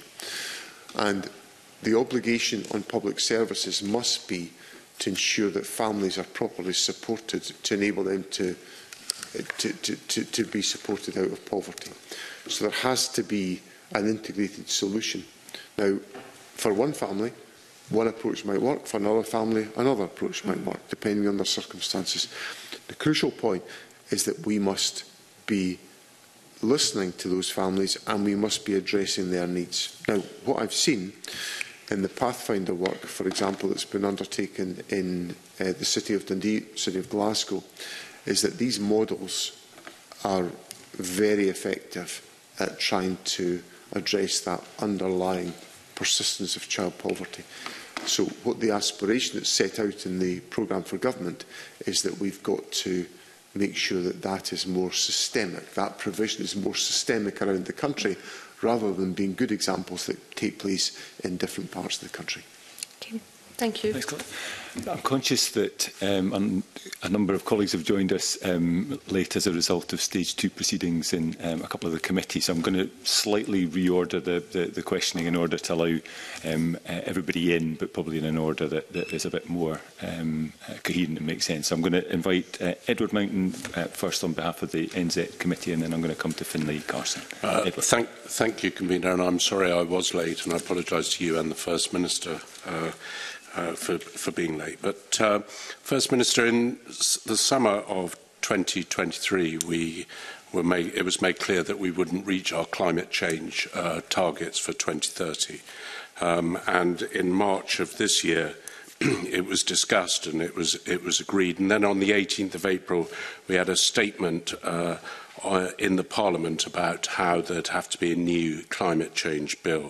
and the obligation on public services must be to ensure that families are properly supported to enable them to, to, to, to, to be supported out of poverty. So there has to be an integrated solution. Now, for one family, one approach might work. For another family, another approach might work, depending on their circumstances. The crucial point is that we must be listening to those families and we must be addressing their needs. Now, what I've seen in the Pathfinder work, for example, that's been undertaken in uh, the City of Dundee, City of Glasgow, is that these models are very effective at trying to address that underlying persistence of child poverty. So what the aspiration that's set out in the programme for government is that we've got to make sure that that is more systemic, that provision is more systemic around the country, rather than being good examples that take place in different parts of the country. Okay. Thank you. I'm conscious that um, a number of colleagues have joined us um, late as a result of stage two proceedings in um, a couple of the committees. So I'm going to slightly reorder the, the, the questioning in order to allow um, uh, everybody in, but probably in an order that, that is a bit more um, uh, coherent and makes sense. So I'm going to invite uh, Edward Mountain uh, first on behalf of the N Z committee, and then I'm going to come to Finlay Carson. Uh, thank, thank you, Convener, and I'm sorry I was late, and I apologise to you and the First Minister Uh, Uh, for, for being late. But uh, First Minister, in the summer of twenty twenty-three, we were made, it was made clear that we wouldn't reach our climate change uh, targets for twenty thirty. Um, and in March of this year, it was discussed and it was, it was agreed. And then on the eighteenth of April, we had a statement uh, in the Parliament about how there'd have to be a new climate change bill.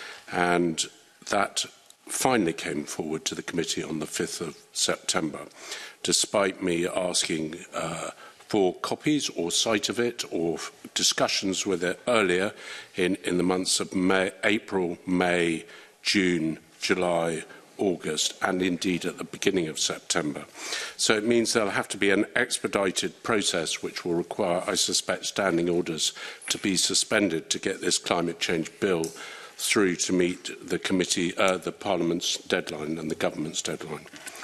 And that finally came forward to the committee on the fifth of September, despite me asking uh, for copies or sight of it or discussions with it earlier in, in the months of May, April, May, June, July, August, and indeed at the beginning of September. So it means there'll have to be an expedited process which will require, I suspect, standing orders to be suspended to get this climate change bill through to meet the committee, uh, the Parliament's deadline and the government's deadline.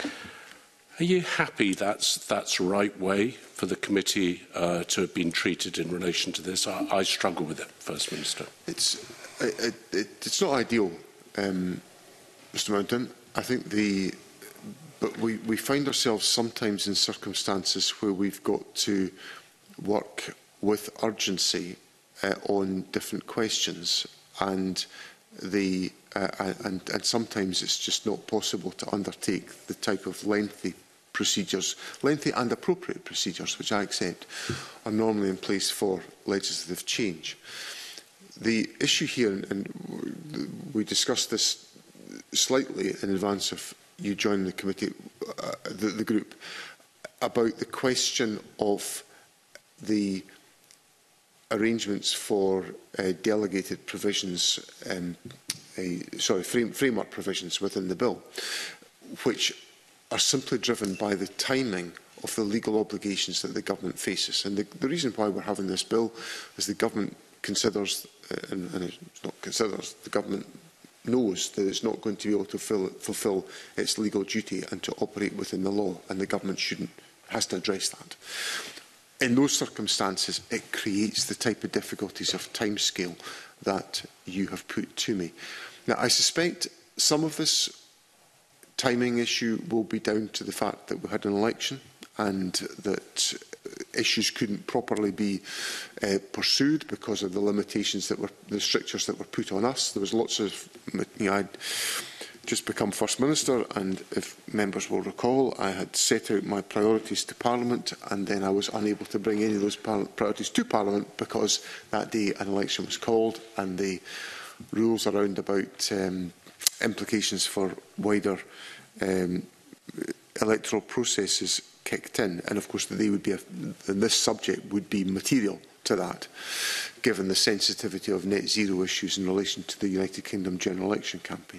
Are you happy that's that's the right way for the committee uh, to have been treated in relation to this? I, I struggle with it, First Minister. It's it, it, it's not ideal, um, Mr Mountain. I think the but we we find ourselves sometimes in circumstances where we've got to work with urgency uh, on different questions. And, the, uh, and, and sometimes it's just not possible to undertake the type of lengthy procedures, lengthy and appropriate procedures, which I accept are normally in place for legislative change. The issue here, and we discussed this slightly in advance of you joining the committee, uh, the, the group, about the question of the arrangements for uh, delegated provisions, um, uh, sorry, frame, framework provisions within the bill, which are simply driven by the timing of the legal obligations that the government faces. And the, the reason why we're having this bill is the government considers, uh, and, and it's not considers, the government knows that it's not going to be able to fill, fulfil its legal duty and to operate within the law, and the government shouldn't, has to address that. In those circumstances, it creates the type of difficulties of timescale that you have put to me. Now, I suspect some of this timing issue will be down to the fact that we had an election and that issues couldn't properly be uh, pursued because of the limitations that were, the strictures that were put on us. There was lots of, you know, I'd just become First Minister, and if members will recall, I had set out my priorities to Parliament, and then I was unable to bring any of those priorities to Parliament because that day an election was called, and the rules around about um, implications for wider um, electoral processes kicked in, and of course they would be a, this subject would be material to that, given the sensitivity of net zero issues in relation to the United Kingdom general election campaign.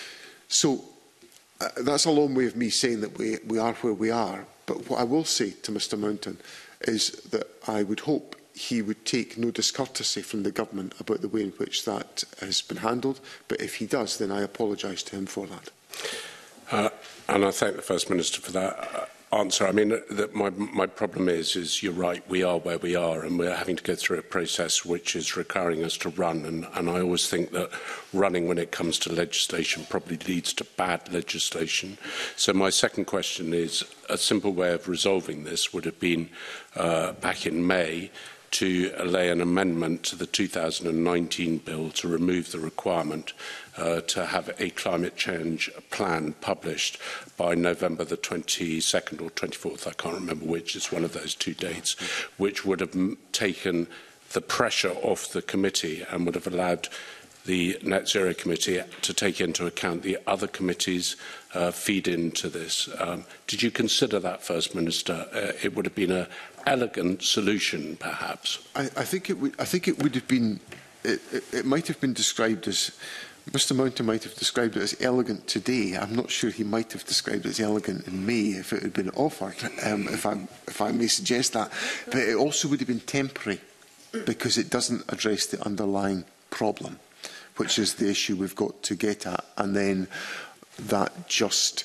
So uh, that's a long way of me saying that we, we are where we are, but what I will say to Mr Mountain is that I would hope he would take no discourtesy from the government about the way in which that has been handled, but if he does, then I apologise to him for that. Uh, and I thank the First Minister for that uh, answer. I mean, that my, my problem is, is you're right, we are where we are, and we're having to go through a process which is requiring us to run. And, and I always think that running when it comes to legislation probably leads to bad legislation. So my second question is, a simple way of resolving this would have been uh, back in May to lay an amendment to the two thousand nineteen bill to remove the requirement uh, to have a climate change plan published by November the twenty-second or twenty-fourth, I can't remember which, it's one of those two dates, which would have taken the pressure off the committee and would have allowed the Net Zero Committee to take into account the other committees uh, feed into this. Um, did you consider that, First Minister? Uh, it would have been an elegant solution, perhaps. I, I think it would. I think it would have been. It, it, it might have been described as. Mr Mountain might have described it as elegant today. I'm not sure he might have described it as elegant in May if it had been offered, um, if, I, if I may suggest that. But it also would have been temporary because it doesn't address the underlying problem, which is the issue we've got to get at. And then that just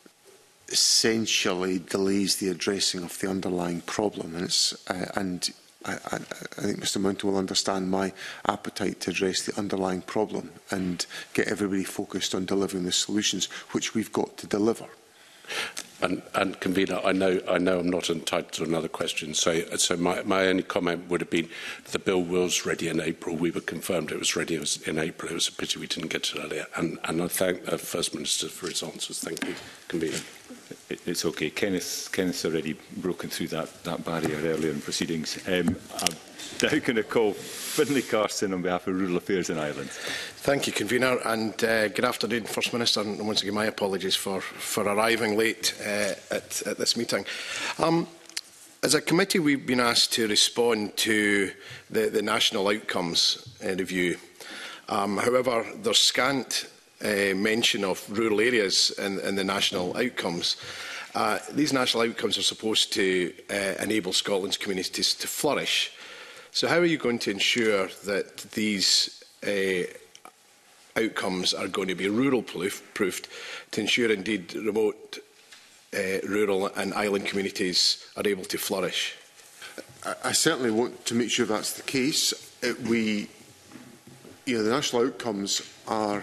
essentially delays the addressing of the underlying problem. And, it's, uh, and I, I, I think Mr Mountain will understand my appetite to address the underlying problem and get everybody focused on delivering the solutions which we've got to deliver. And, and Convener, I know, I know I'm not entitled to another question, so, so my, my only comment would have been the bill was ready in April. We were confirmed it was ready in April. It was a pity we didn't get it earlier. And, and I thank the First Minister for his answers. Thank you, Convener. It's okay. Kenneth, Kenneth's already broken through that, that barrier earlier in proceedings. Um, I'm now going to call Finlay Carson on behalf of Rural Affairs in Ireland. Thank you, Convener, and uh, good afternoon, First Minister. And once again, my apologies for, for arriving late uh, at, at this meeting. Um, as a committee, we've been asked to respond to the, the national outcomes uh, review. Um, however, there's scant Uh, mention of rural areas in, in the national outcomes. Uh, these national outcomes are supposed to uh, enable Scotland's communities to flourish. So how are you going to ensure that these uh, outcomes are going to be rural-proofed to ensure indeed remote, uh, rural and island communities are able to flourish? I, I certainly want to make sure that's the case. It, we, you know, the national outcomes are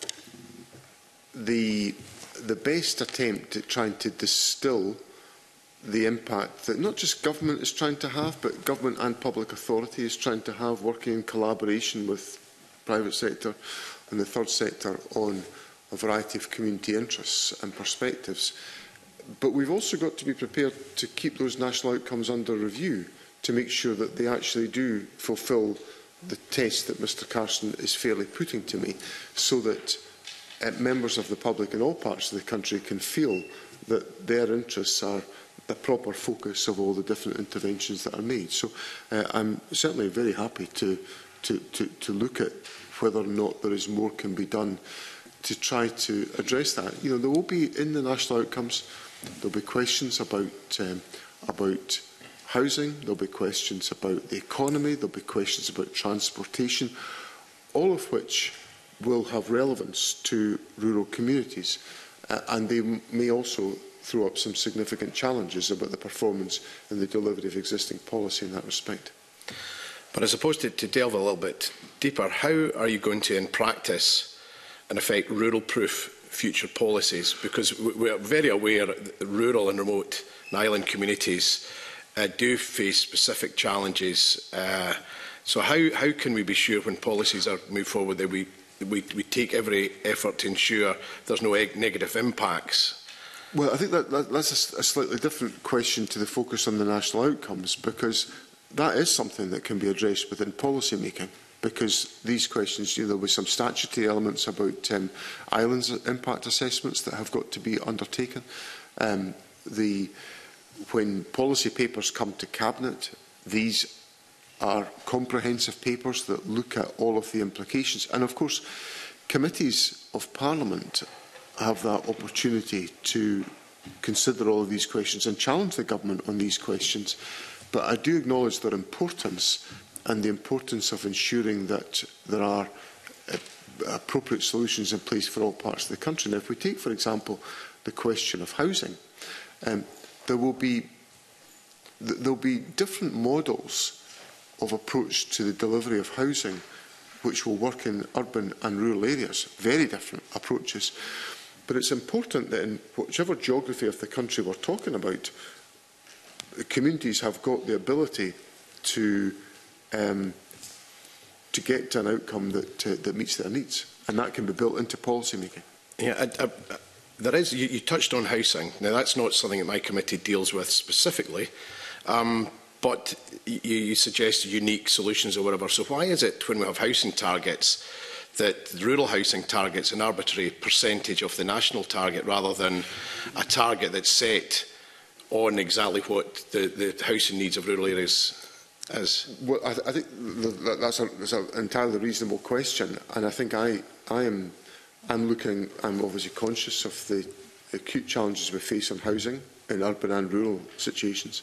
the the best attempt at trying to distill the impact that not just government is trying to have, but government and public authority is trying to have, working in collaboration with private sector and the third sector on a variety of community interests and perspectives. But we've also got to be prepared to keep those national outcomes under review to make sure that they actually do fulfil the test that Mr Carson is fairly putting to me, so that Uh, members of the public in all parts of the country can feel that their interests are the proper focus of all the different interventions that are made. So uh, I'm certainly very happy to, to, to, to look at whether or not there is more can be done to try to address that. You know, there will be, in the national outcomes, there will be questions about, um, about housing, there will be questions about the economy, there will be questions about transportation, all of which will have relevance to rural communities. Uh, and they may also throw up some significant challenges about the performance and the delivery of existing policy in that respect. But I suppose to, to delve a little bit deeper, how are you going to, in practice, in effect, rural-proof future policies? Because we are very aware that rural and remote and island communities uh, do face specific challenges. Uh, so how, how can we be sure when policies are moved forward that we, we, we take every effort to ensure there's no negative impacts? Well, I think that, that that's a, a slightly different question to the focus on the national outcomes, because that is something that can be addressed within policy making. Because these questions, you know, there will be some statutory elements about um, islands impact assessments that have got to be undertaken. Um, the, when policy papers come to Cabinet, these are comprehensive papers that look at all of the implications. And of course, committees of Parliament have that opportunity to consider all of these questions and challenge the government on these questions. But I do acknowledge their importance and the importance of ensuring that there are uh, appropriate solutions in place for all parts of the country. Now, if we take, for example, the question of housing, um, there will be th there will be different models of approach to the delivery of housing which will work in urban and rural areas, very different approaches. But it's important that in whichever geography of the country we're talking about, the communities have got the ability to um, to get to an outcome that uh, that meets their needs, and that can be built into policy making. Yeah, I, I, there is. You, you touched on housing. Now, that's not something that my committee deals with specifically, um, but you, you suggest unique solutions or whatever. So why is it when we have housing targets that rural housing targets an arbitrary percentage of the national target rather than a target that's set on exactly what the, the housing needs of rural areas is? Well, I, th I think th that's, a, that's an entirely reasonable question, and I think I, I am I'm looking, I'm obviously conscious of the acute challenges we face on housing in urban and rural situations.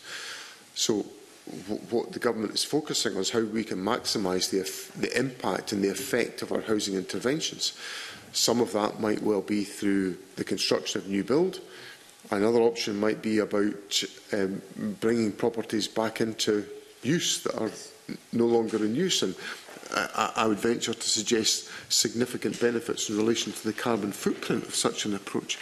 So w what the government is focusing on is how we can maximise the, the impact and the effect of our housing interventions. Some of that might well be through the construction of new build. Another option might be about um, bringing properties back into use that are no longer in use. And I, I would venture to suggest significant benefits in relation to the carbon footprint of such an approach.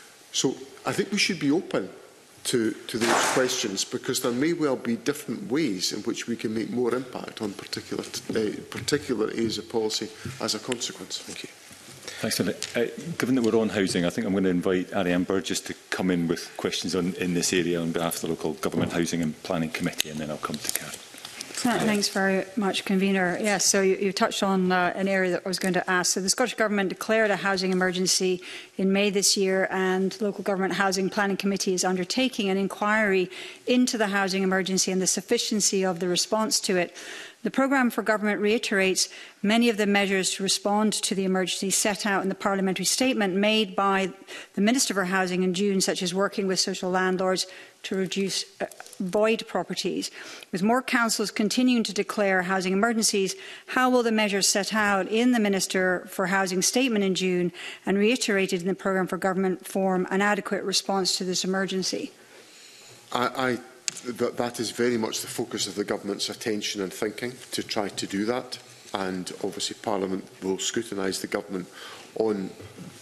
So I think we should be open to, to those questions, because there may well be different ways in which we can make more impact on particular, uh, particular areas of policy as a consequence. Thank you. Thanks, Philip. Uh, given that we're on housing, I think I'm going to invite Ariane Burgess to come in with questions on, in this area on behalf of the Local Government Housing and Planning Committee, and then I'll come to Karen. Thanks very much, Convener. Yes, so you, you touched on uh, an area that I was going to ask. So the Scottish Government declared a housing emergency in May this year, and Local Government Housing Planning Committee is undertaking an inquiry into the housing emergency and the sufficiency of the response to it. The programme for government reiterates many of the measures to respond to the emergency set out in the parliamentary statement made by the Minister for Housing in June, such as working with social landlords to reduce uh, void properties. With more councils continuing to declare housing emergencies, how will the measures set out in the Minister for Housing statement in June and reiterated in the programme for government form an adequate response to this emergency? I, I That, that is very much the focus of the government's attention and thinking, to try to do that, and obviously Parliament will scrutinise the government on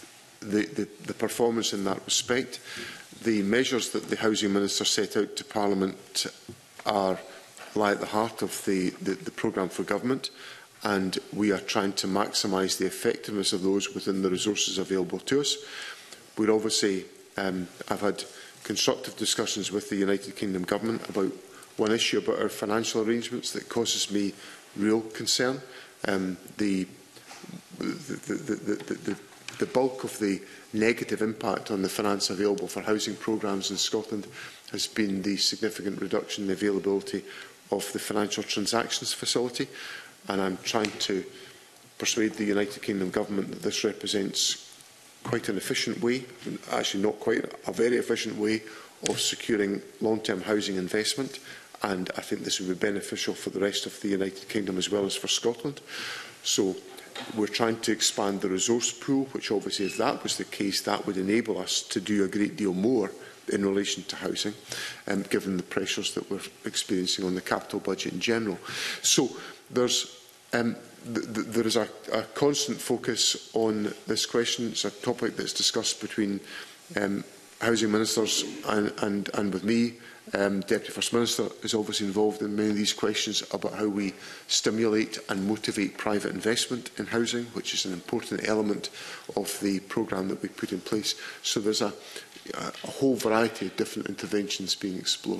the, the, the performance in that respect. The measures that the Housing Minister set out to Parliament are, lie at the heart of the, the, the programme for government, and we are trying to maximise the effectiveness of those within the resources available to us. We're obviously, um, I've had constructive discussions with the United Kingdom Government about one issue about our financial arrangements that causes me real concern. Um, the, the, the, the, the, the the bulk of the negative impact on the finance available for housing programmes in Scotland has been the significant reduction in the availability of the financial transactions facility, and I'm trying to persuade the United Kingdom Government that this represents quite an efficient way, actually not quite, a very efficient way of securing long-term housing investment, and I think this would be beneficial for the rest of the United Kingdom as well as for Scotland. So we're trying to expand the resource pool, which obviously, if that was the case, that would enable us to do a great deal more in relation to housing, um, given the pressures that we're experiencing on the capital budget in general. So there's um, th th there is a, a constant focus on this question. It's a topic that's discussed between um, housing ministers and, and, and with me. Um, Deputy First Minister is obviously involved in many of these questions about how we stimulate and motivate private investment in housing, which is an important element of the programme that we put in place. So there's a, a whole variety of different interventions being explored.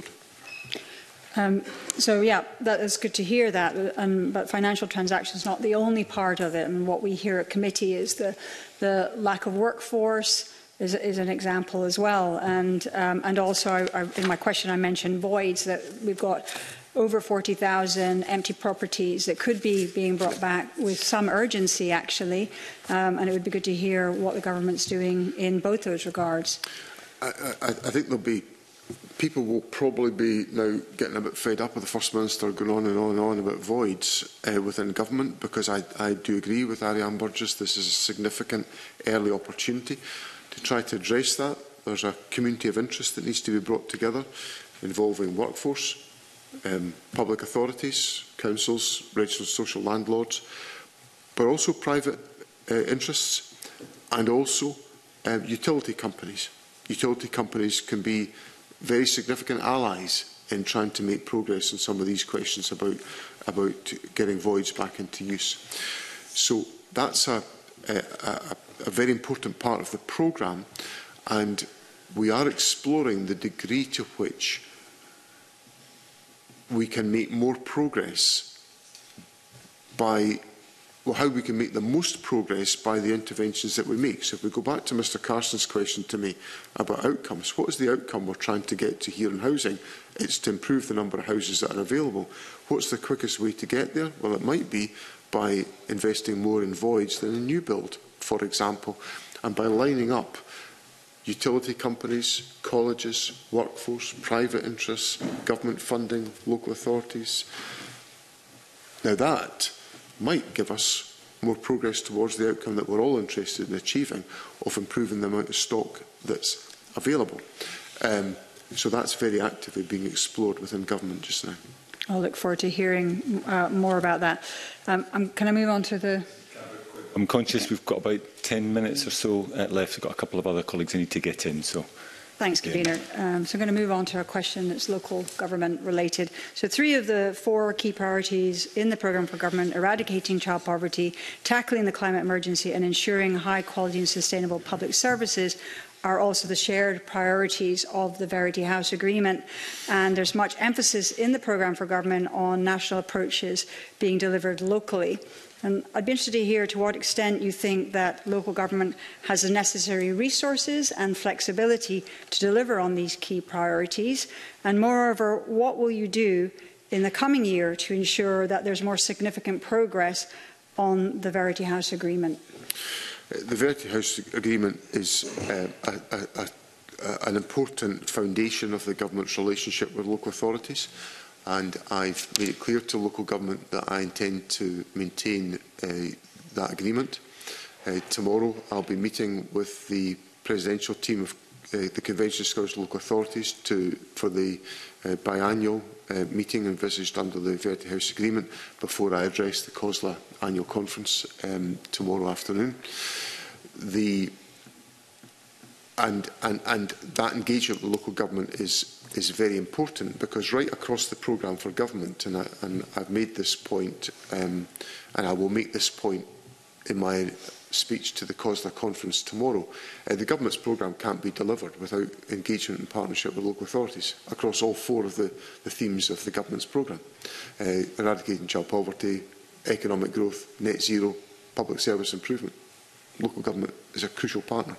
Um, so, yeah, that is good to hear that, um, but financial transactions is not the only part of it. And what we hear at committee is the, the lack of workforce, Is, is an example as well. And, um, and also, I, I, in my question, I mentioned voids, that we've got over forty thousand empty properties that could be being brought back with some urgency, actually. Um, and it would be good to hear what the government's doing in both those regards. I, I, I think there'll be, people will probably be now getting a bit fed up with the First Minister going on and on and on about voids uh, within government, because I, I do agree with Ariane Burgess. This is a significant early opportunity to try to address that. There's a community of interest that needs to be brought together, involving workforce, um, public authorities, councils, registered social landlords, but also private uh, interests, and also uh, utility companies. Utility companies can be very significant allies in trying to make progress on some of these questions about, about getting voids back into use. So that's a, a, a a very important part of the programme, and we are exploring the degree to which we can make more progress by, well, how we can make the most progress by the interventions that we make. So if we go back to Mr Carson's question to me about outcomes, what is the outcome we're trying to get to here in housing? It's to improve the number of houses that are available. What's the quickest way to get there? Well, it might be by investing more in voids than in new build, for example, and by lining up utility companies, colleges, workforce, private interests, government funding, local authorities. Now that might give us more progress towards the outcome that we're all interested in achieving, of improving the amount of stock that's available. Um, so that's very actively being explored within government just now. I'll look forward to hearing uh, more about that. Um, um, can I move on to the... I'm conscious we've got about ten minutes or so uh, left. We've got a couple of other colleagues who need to get in. So, Thanks, Convener. Um, so I'm going to move on to a question that's local government related. So three of the four key priorities in the programme for government: eradicating child poverty, tackling the climate emergency and ensuring high quality and sustainable public services, are also the shared priorities of the Verity House Agreement. And there's much emphasis in the programme for government on national approaches being delivered locally. And I'd be interested to hear to what extent you think that local government has the necessary resources and flexibility to deliver on these key priorities. And moreover, what will you do in the coming year to ensure that there's more significant progress on the Verity House Agreement? The Verity House Agreement is uh, a, a, a, an important foundation of the government's relationship with local authorities. And I've made it clear to local government that I intend to maintain uh, that agreement. Uh, tomorrow I'll be meeting with the presidential team of uh, the Convention of Scottish Local Authorities to, for the uh, biannual uh, meeting envisaged under the Verity House Agreement before I address the COSLA annual conference um, tomorrow afternoon. The, and, and, and that engagement with local government is is very important, because right across the programme for government, and, I, and I've made this point, um, and I will make this point in my speech to the COSLA conference tomorrow, uh, the government's programme can't be delivered without engagement and partnership with local authorities across all four of the, the themes of the government's programme. Uh, eradicating child poverty, economic growth, net zero, public service improvement. local government is a crucial partner.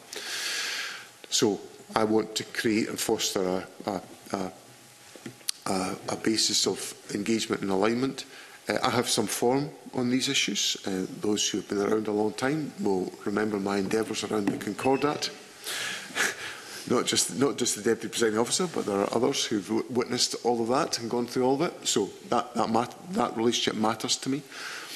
So I want to create and foster a, a, a, a, a basis of engagement and alignment. Uh, I have some form on these issues. Uh, those who have been around a long time will remember my endeavours around the Concordat. Not just, not just the Deputy Presiding Officer, but there are others who've witnessed all of that and gone through all of it. So that, that, mat that relationship matters to me.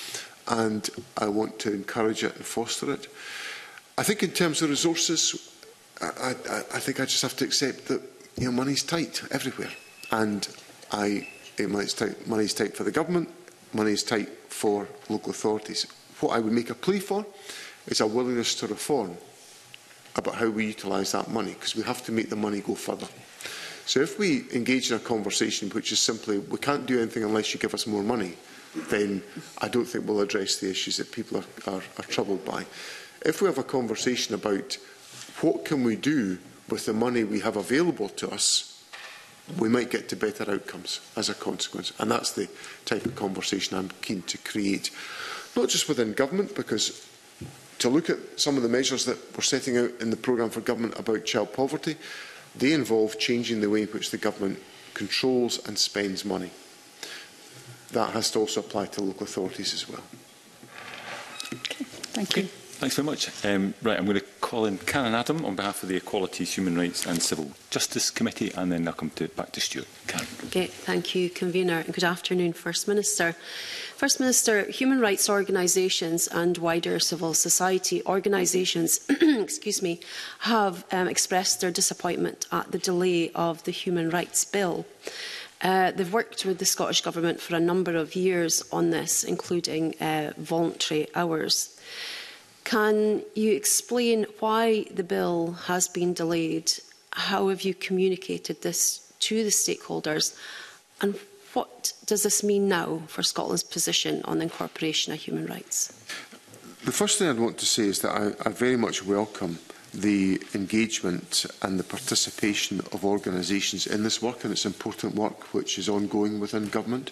And I want to encourage it and foster it. I think in terms of resources, I, I, I think I just have to accept that, you know, money's tight everywhere. And I, it, money's tight, money's tight for the government, money's tight for local authorities. What I would make a plea for is a willingness to reform about how we utilise that money, because we have to make the money go further. So if we engage in a conversation which is simply, we can't do anything unless you give us more money, then I don't think we'll address the issues that people are, are, are troubled by. If we have a conversation about what can we do with the money we have available to us, we might get to better outcomes as a consequence. And that's the type of conversation I'm keen to create. Not just within government, because to look at some of the measures that we're setting out in the programme for government about child poverty, they involve changing the way in which the government controls and spends money. That has to also apply to local authorities as well. Okay, thank you. Okay, thanks very much. Um, right, I'm going to call in Canon Adam on behalf of the Equalities, Human Rights and Civil Justice Committee, and then I'll come to, back to Stuart. Canon. Okay, thank you, Convener, and good afternoon, First Minister. First Minister, human rights organisations and wider civil society organisations excuse me, have um, expressed their disappointment at the delay of the Human Rights Bill. Uh, they've worked with the Scottish Government for a number of years on this, including uh, voluntary hours. Can you explain why the bill has been delayed? How have you communicated this to the stakeholders? And what does this mean now for Scotland's position on the incorporation of human rights? The first thing I'd want to say is that I, I very much welcome the engagement and the participation of organisations in this work, and it's important work which is ongoing within government.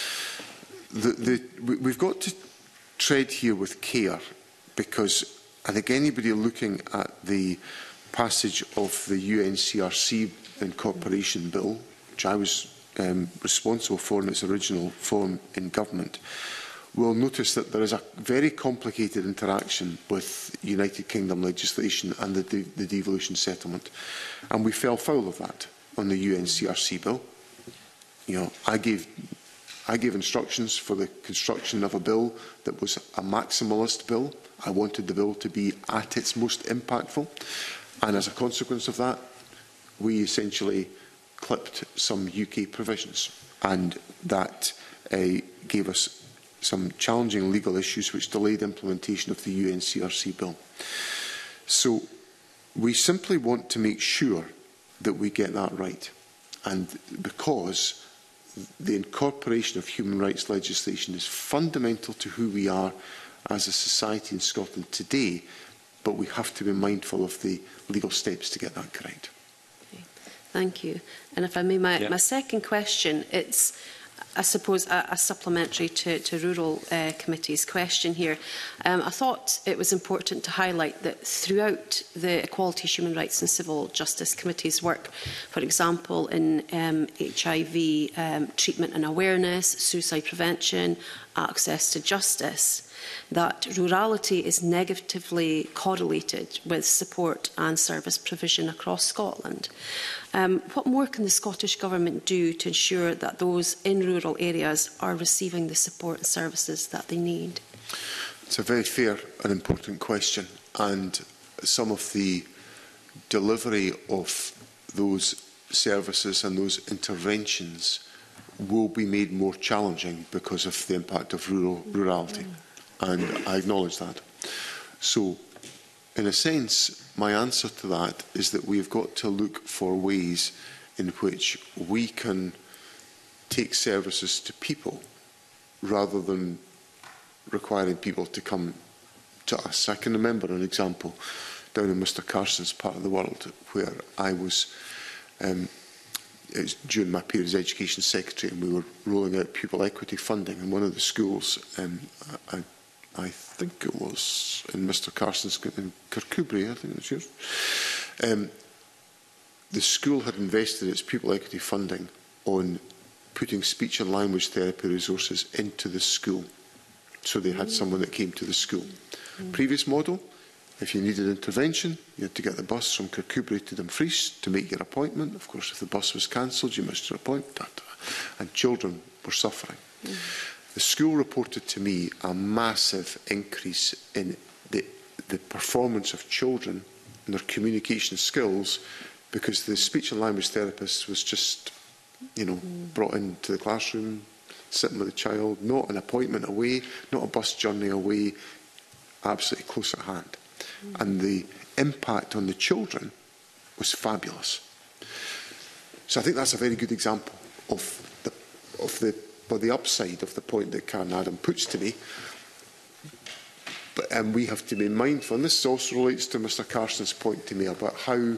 The, the, we've got to tread here with care, because I think anybody looking at the passage of the U N C R C incorporation bill, which I was um, responsible for in its original form in government, will notice that there is a very complicated interaction with United Kingdom legislation and the, de the devolution settlement. And we fell foul of that on the U N C R C bill. You know, I gave, I gave instructions for the construction of a bill that was a maximalist bill. I wanted the bill to be at its most impactful. And as a consequence of that, we essentially clipped some U K provisions. And that uh, gave us some challenging legal issues which delayed implementation of the U N C R C bill. So we simply want to make sure that we get that right. And because the incorporation of human rights legislation is fundamental to who we are as a society in Scotland today, but we have to be mindful of the legal steps to get that correct. Okay. Thank you. And if I may, my, yeah. my second question, it's I suppose, a, a supplementary to, to Rural uh, Committee's question here. Um, I thought it was important to highlight that throughout the Equality, Human Rights and Civil Justice Committee's work, for example, in um, H I V um, treatment and awareness, suicide prevention, access to justice, that rurality is negatively correlated with support and service provision across Scotland. Um, what more can the Scottish Government do to ensure that those in rural areas are receiving the support and services that they need? It's a very fair and important question, and some of the delivery of those services and those interventions will be made more challenging because of the impact of rural rurality. Mm. And I acknowledge that. So, in a sense, my answer to that is that we've got to look for ways in which we can take services to people rather than requiring people to come to us. I can remember an example down in Mr Carson's part of the world where I was, um, it was during my period as Education Secretary, and we were rolling out pupil equity funding in one of the schools. Um, I I think it was in Mr Carson's, in Kirkcudbright, I think it was yours, um, the school had invested its pupil equity funding on putting speech and language therapy resources into the school. So they had someone that came to the school. Mm. Previous model, if you needed intervention, you had to get the bus from Kirkcudbright to Dumfries to make your appointment. Of course, if the bus was cancelled, you missed your appointment. And children were suffering. Mm. The school reported to me a massive increase in the, the performance of children and their communication skills, because the speech and language therapist was just, you know, mm. brought into the classroom, sitting with the child, not an appointment away, not a bus journey away, absolutely close at hand. Mm. And the impact on the children was fabulous. So I think that's a very good example of the, of the, well, the upside of the point that Karen Adam puts to me. But, and we have to be mindful, and this also relates to Mr Carson's point to me about how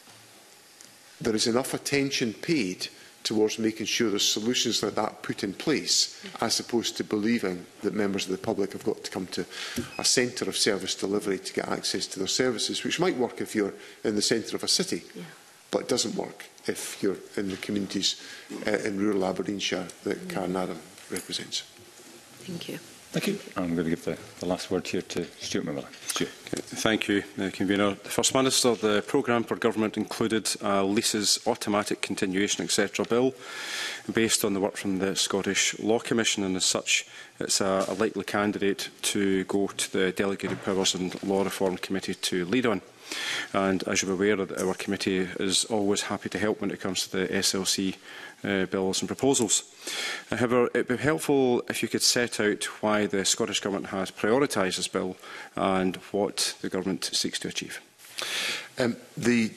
there is enough attention paid towards making sure there's solutions like that put in place, as opposed to believing that members of the public have got to come to a centre of service delivery to get access to their services, which might work if you're in the centre of a city, yeah. but it doesn't work if you're in the communities uh, in rural Aberdeenshire that mm. Karen Adam represents. Thank you. Thank you. I'm going to give the, the last word here to Stuart McMillan. Stuart. Okay, thank you, uh, Convener. The First Minister, the programme for government included a leases automatic continuation et cetera bill based on the work from the Scottish Law Commission, and as such it's a, a likely candidate to go to the Delegated Powers and Law Reform Committee to lead on. And as you're aware, our committee is always happy to help when it comes to the S L C uh, bills and proposals. However, it would be helpful if you could set out why the Scottish Government has prioritised this bill and what the Government seeks to achieve. Um, the,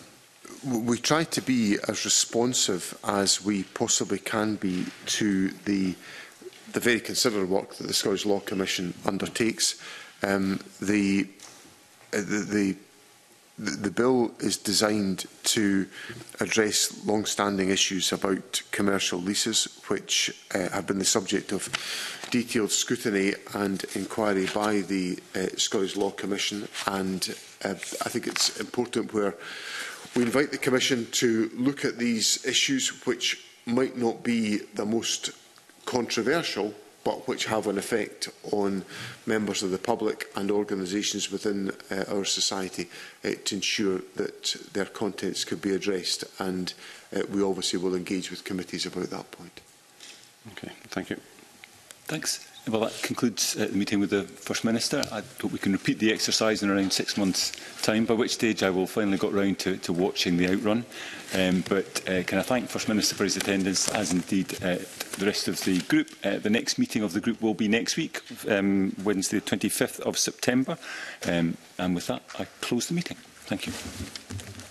we try to be as responsive as we possibly can be to the, the very considerable work that the Scottish Law Commission undertakes. Um, the, the, the The bill is designed to address long-standing issues about commercial leases, which uh, have been the subject of detailed scrutiny and inquiry by the uh, Scottish Law Commission. And uh, I think it's important where we invite the Commission to look at these issues, which might not be the most controversial, but which have an effect on members of the public and organisations within uh, our society, uh, to ensure that their contents could be addressed. And uh, we obviously will engage with committees about that point. Okay, thank you. Thanks. Well, that concludes uh, the meeting with the First Minister. I hope we can repeat the exercise in around six months' time, by which stage I will finally got round to, to watching the outrun. Um, but uh, can I thank First Minister for his attendance, as indeed uh, the rest of the group. Uh, the next meeting of the group will be next week, um, Wednesday the twenty-fifth of September. Um, and with that, I close the meeting. Thank you.